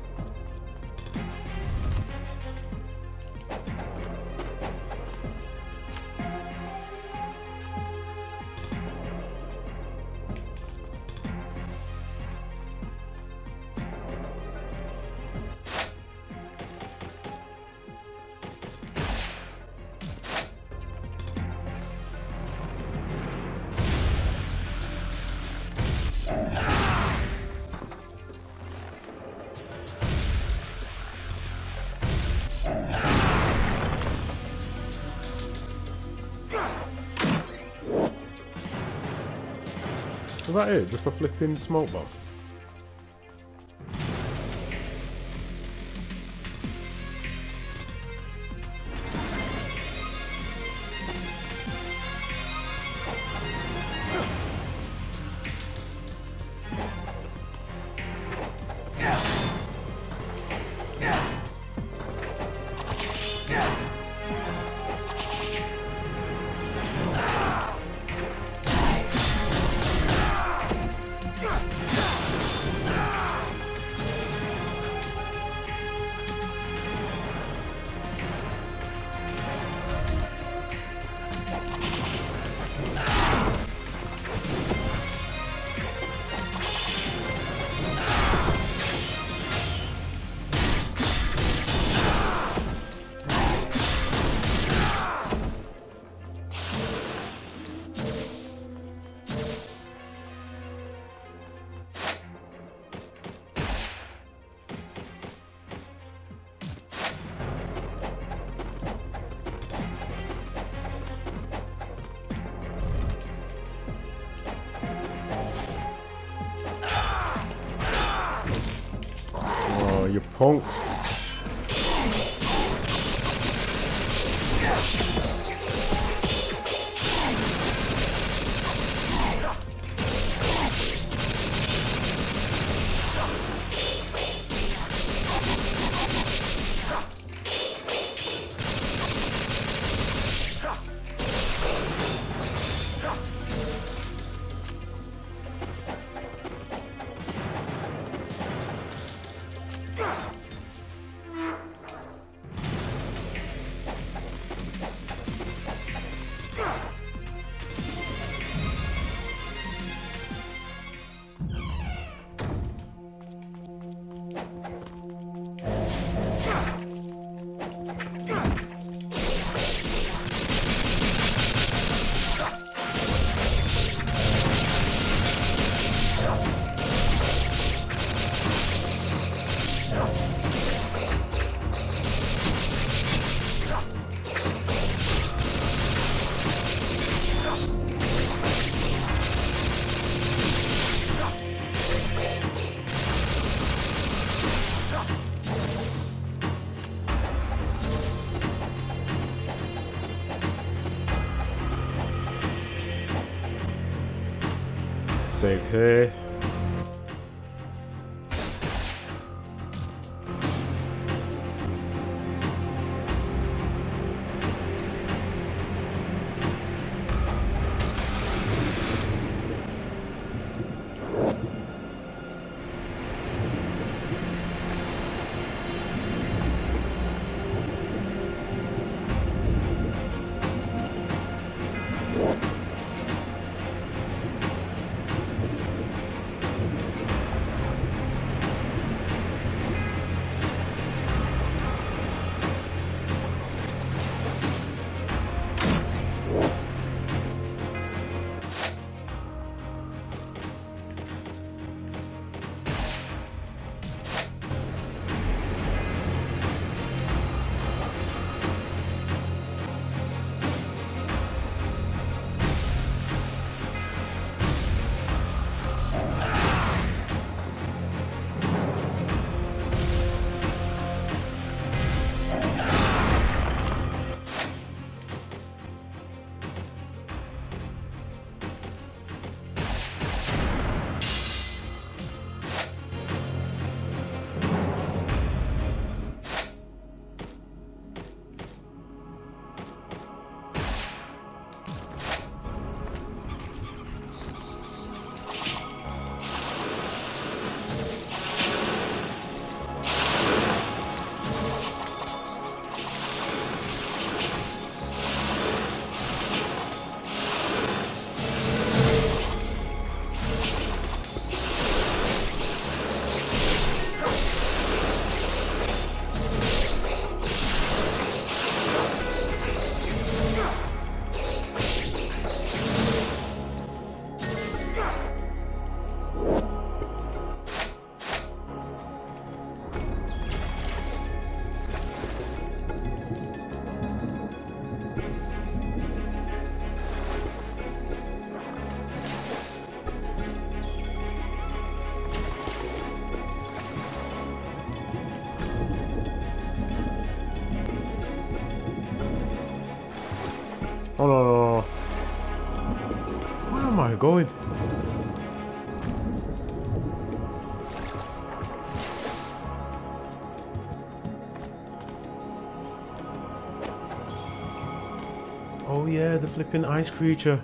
Was that it? Just a flipping smoke bomb? You punk. Save here. Oh no, no, no. Where am I going? Oh yeah, the flipping ice creature.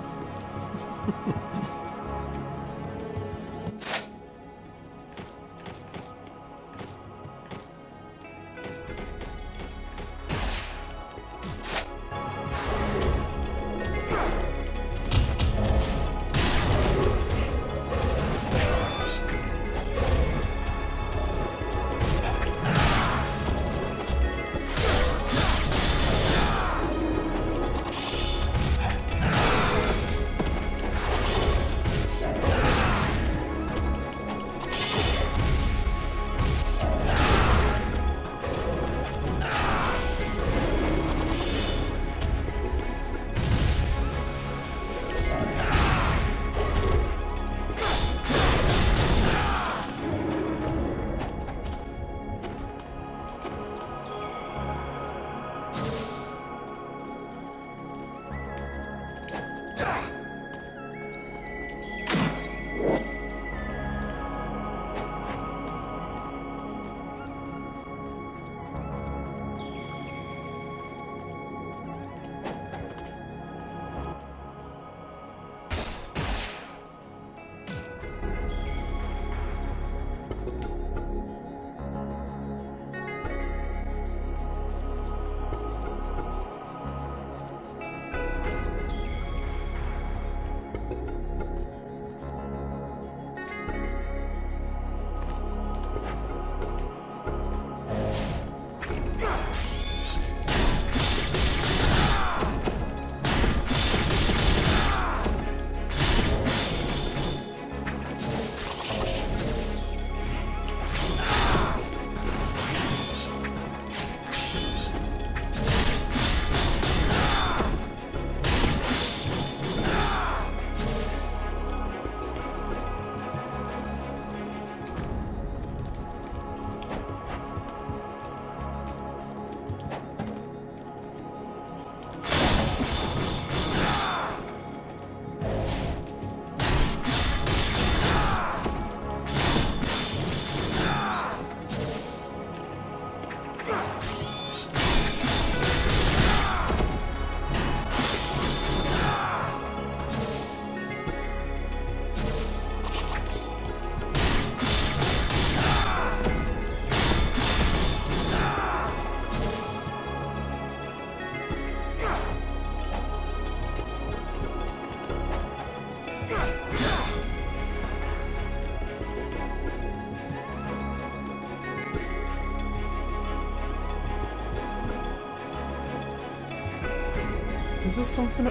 Is this something?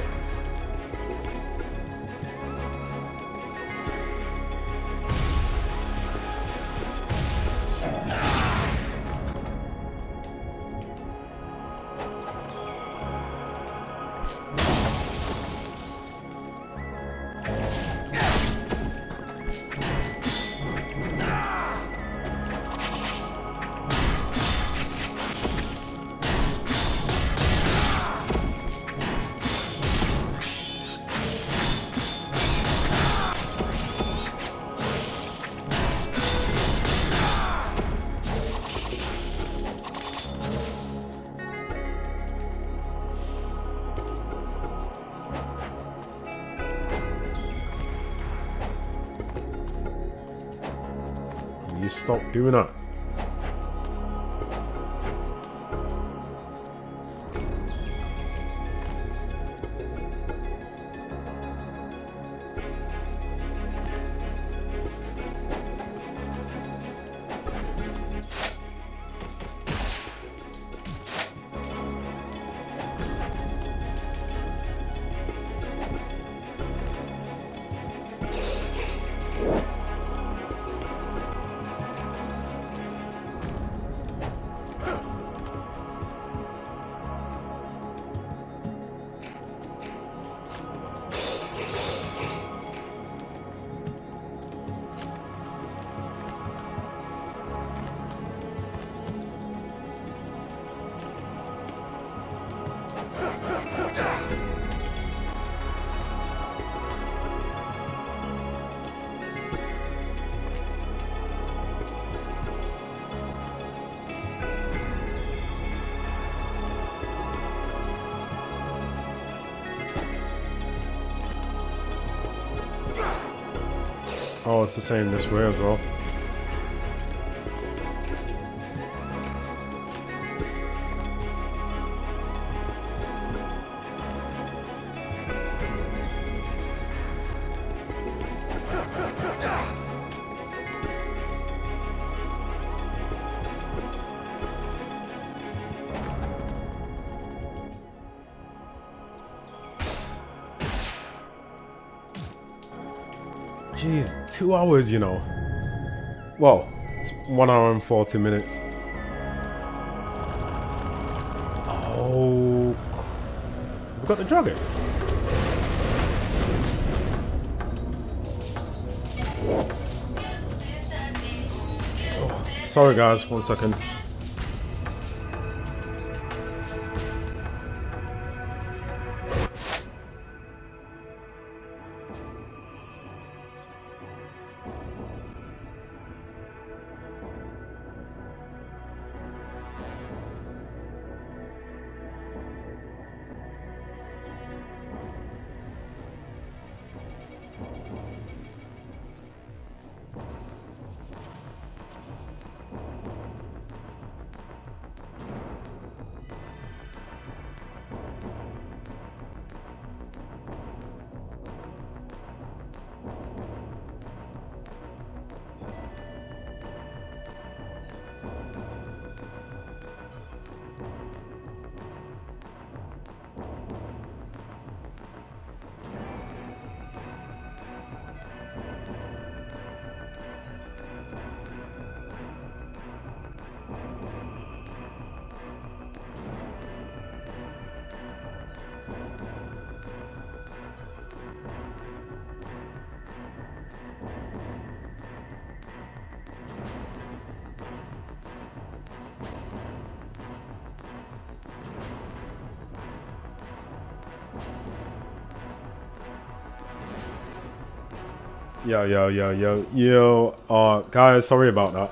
You stop doing that. Oh, it's the same this way as well. Jeez, 2 hours, you know. Well, it's 1 hour and 40 minutes. Oh, we've got the dragon. Oh, sorry guys, 1 second. Yo. Guys, sorry about that.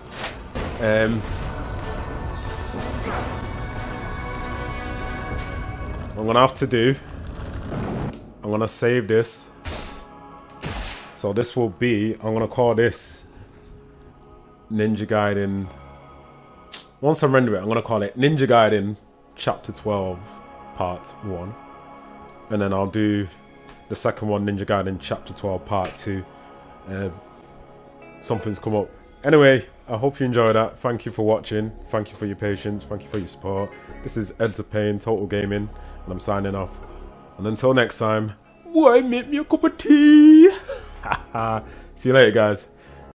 I'm gonna have to do. I'm gonna save this. So this will be. I'm gonna call this Ninja Gaiden. Once I render it, I'm gonna call it Ninja Gaiden Chapter 12 Part 1, and then I'll do the second one, Ninja Gaiden Chapter 12 Part 2. Something's come up. Anyway, I hope you enjoyed that. Thank you for watching. Thank you for your patience. Thank you for your support. This is E.D.Z Total Gaming, and I'm signing off. And until next time, why make me a cup of tea? See you later, guys.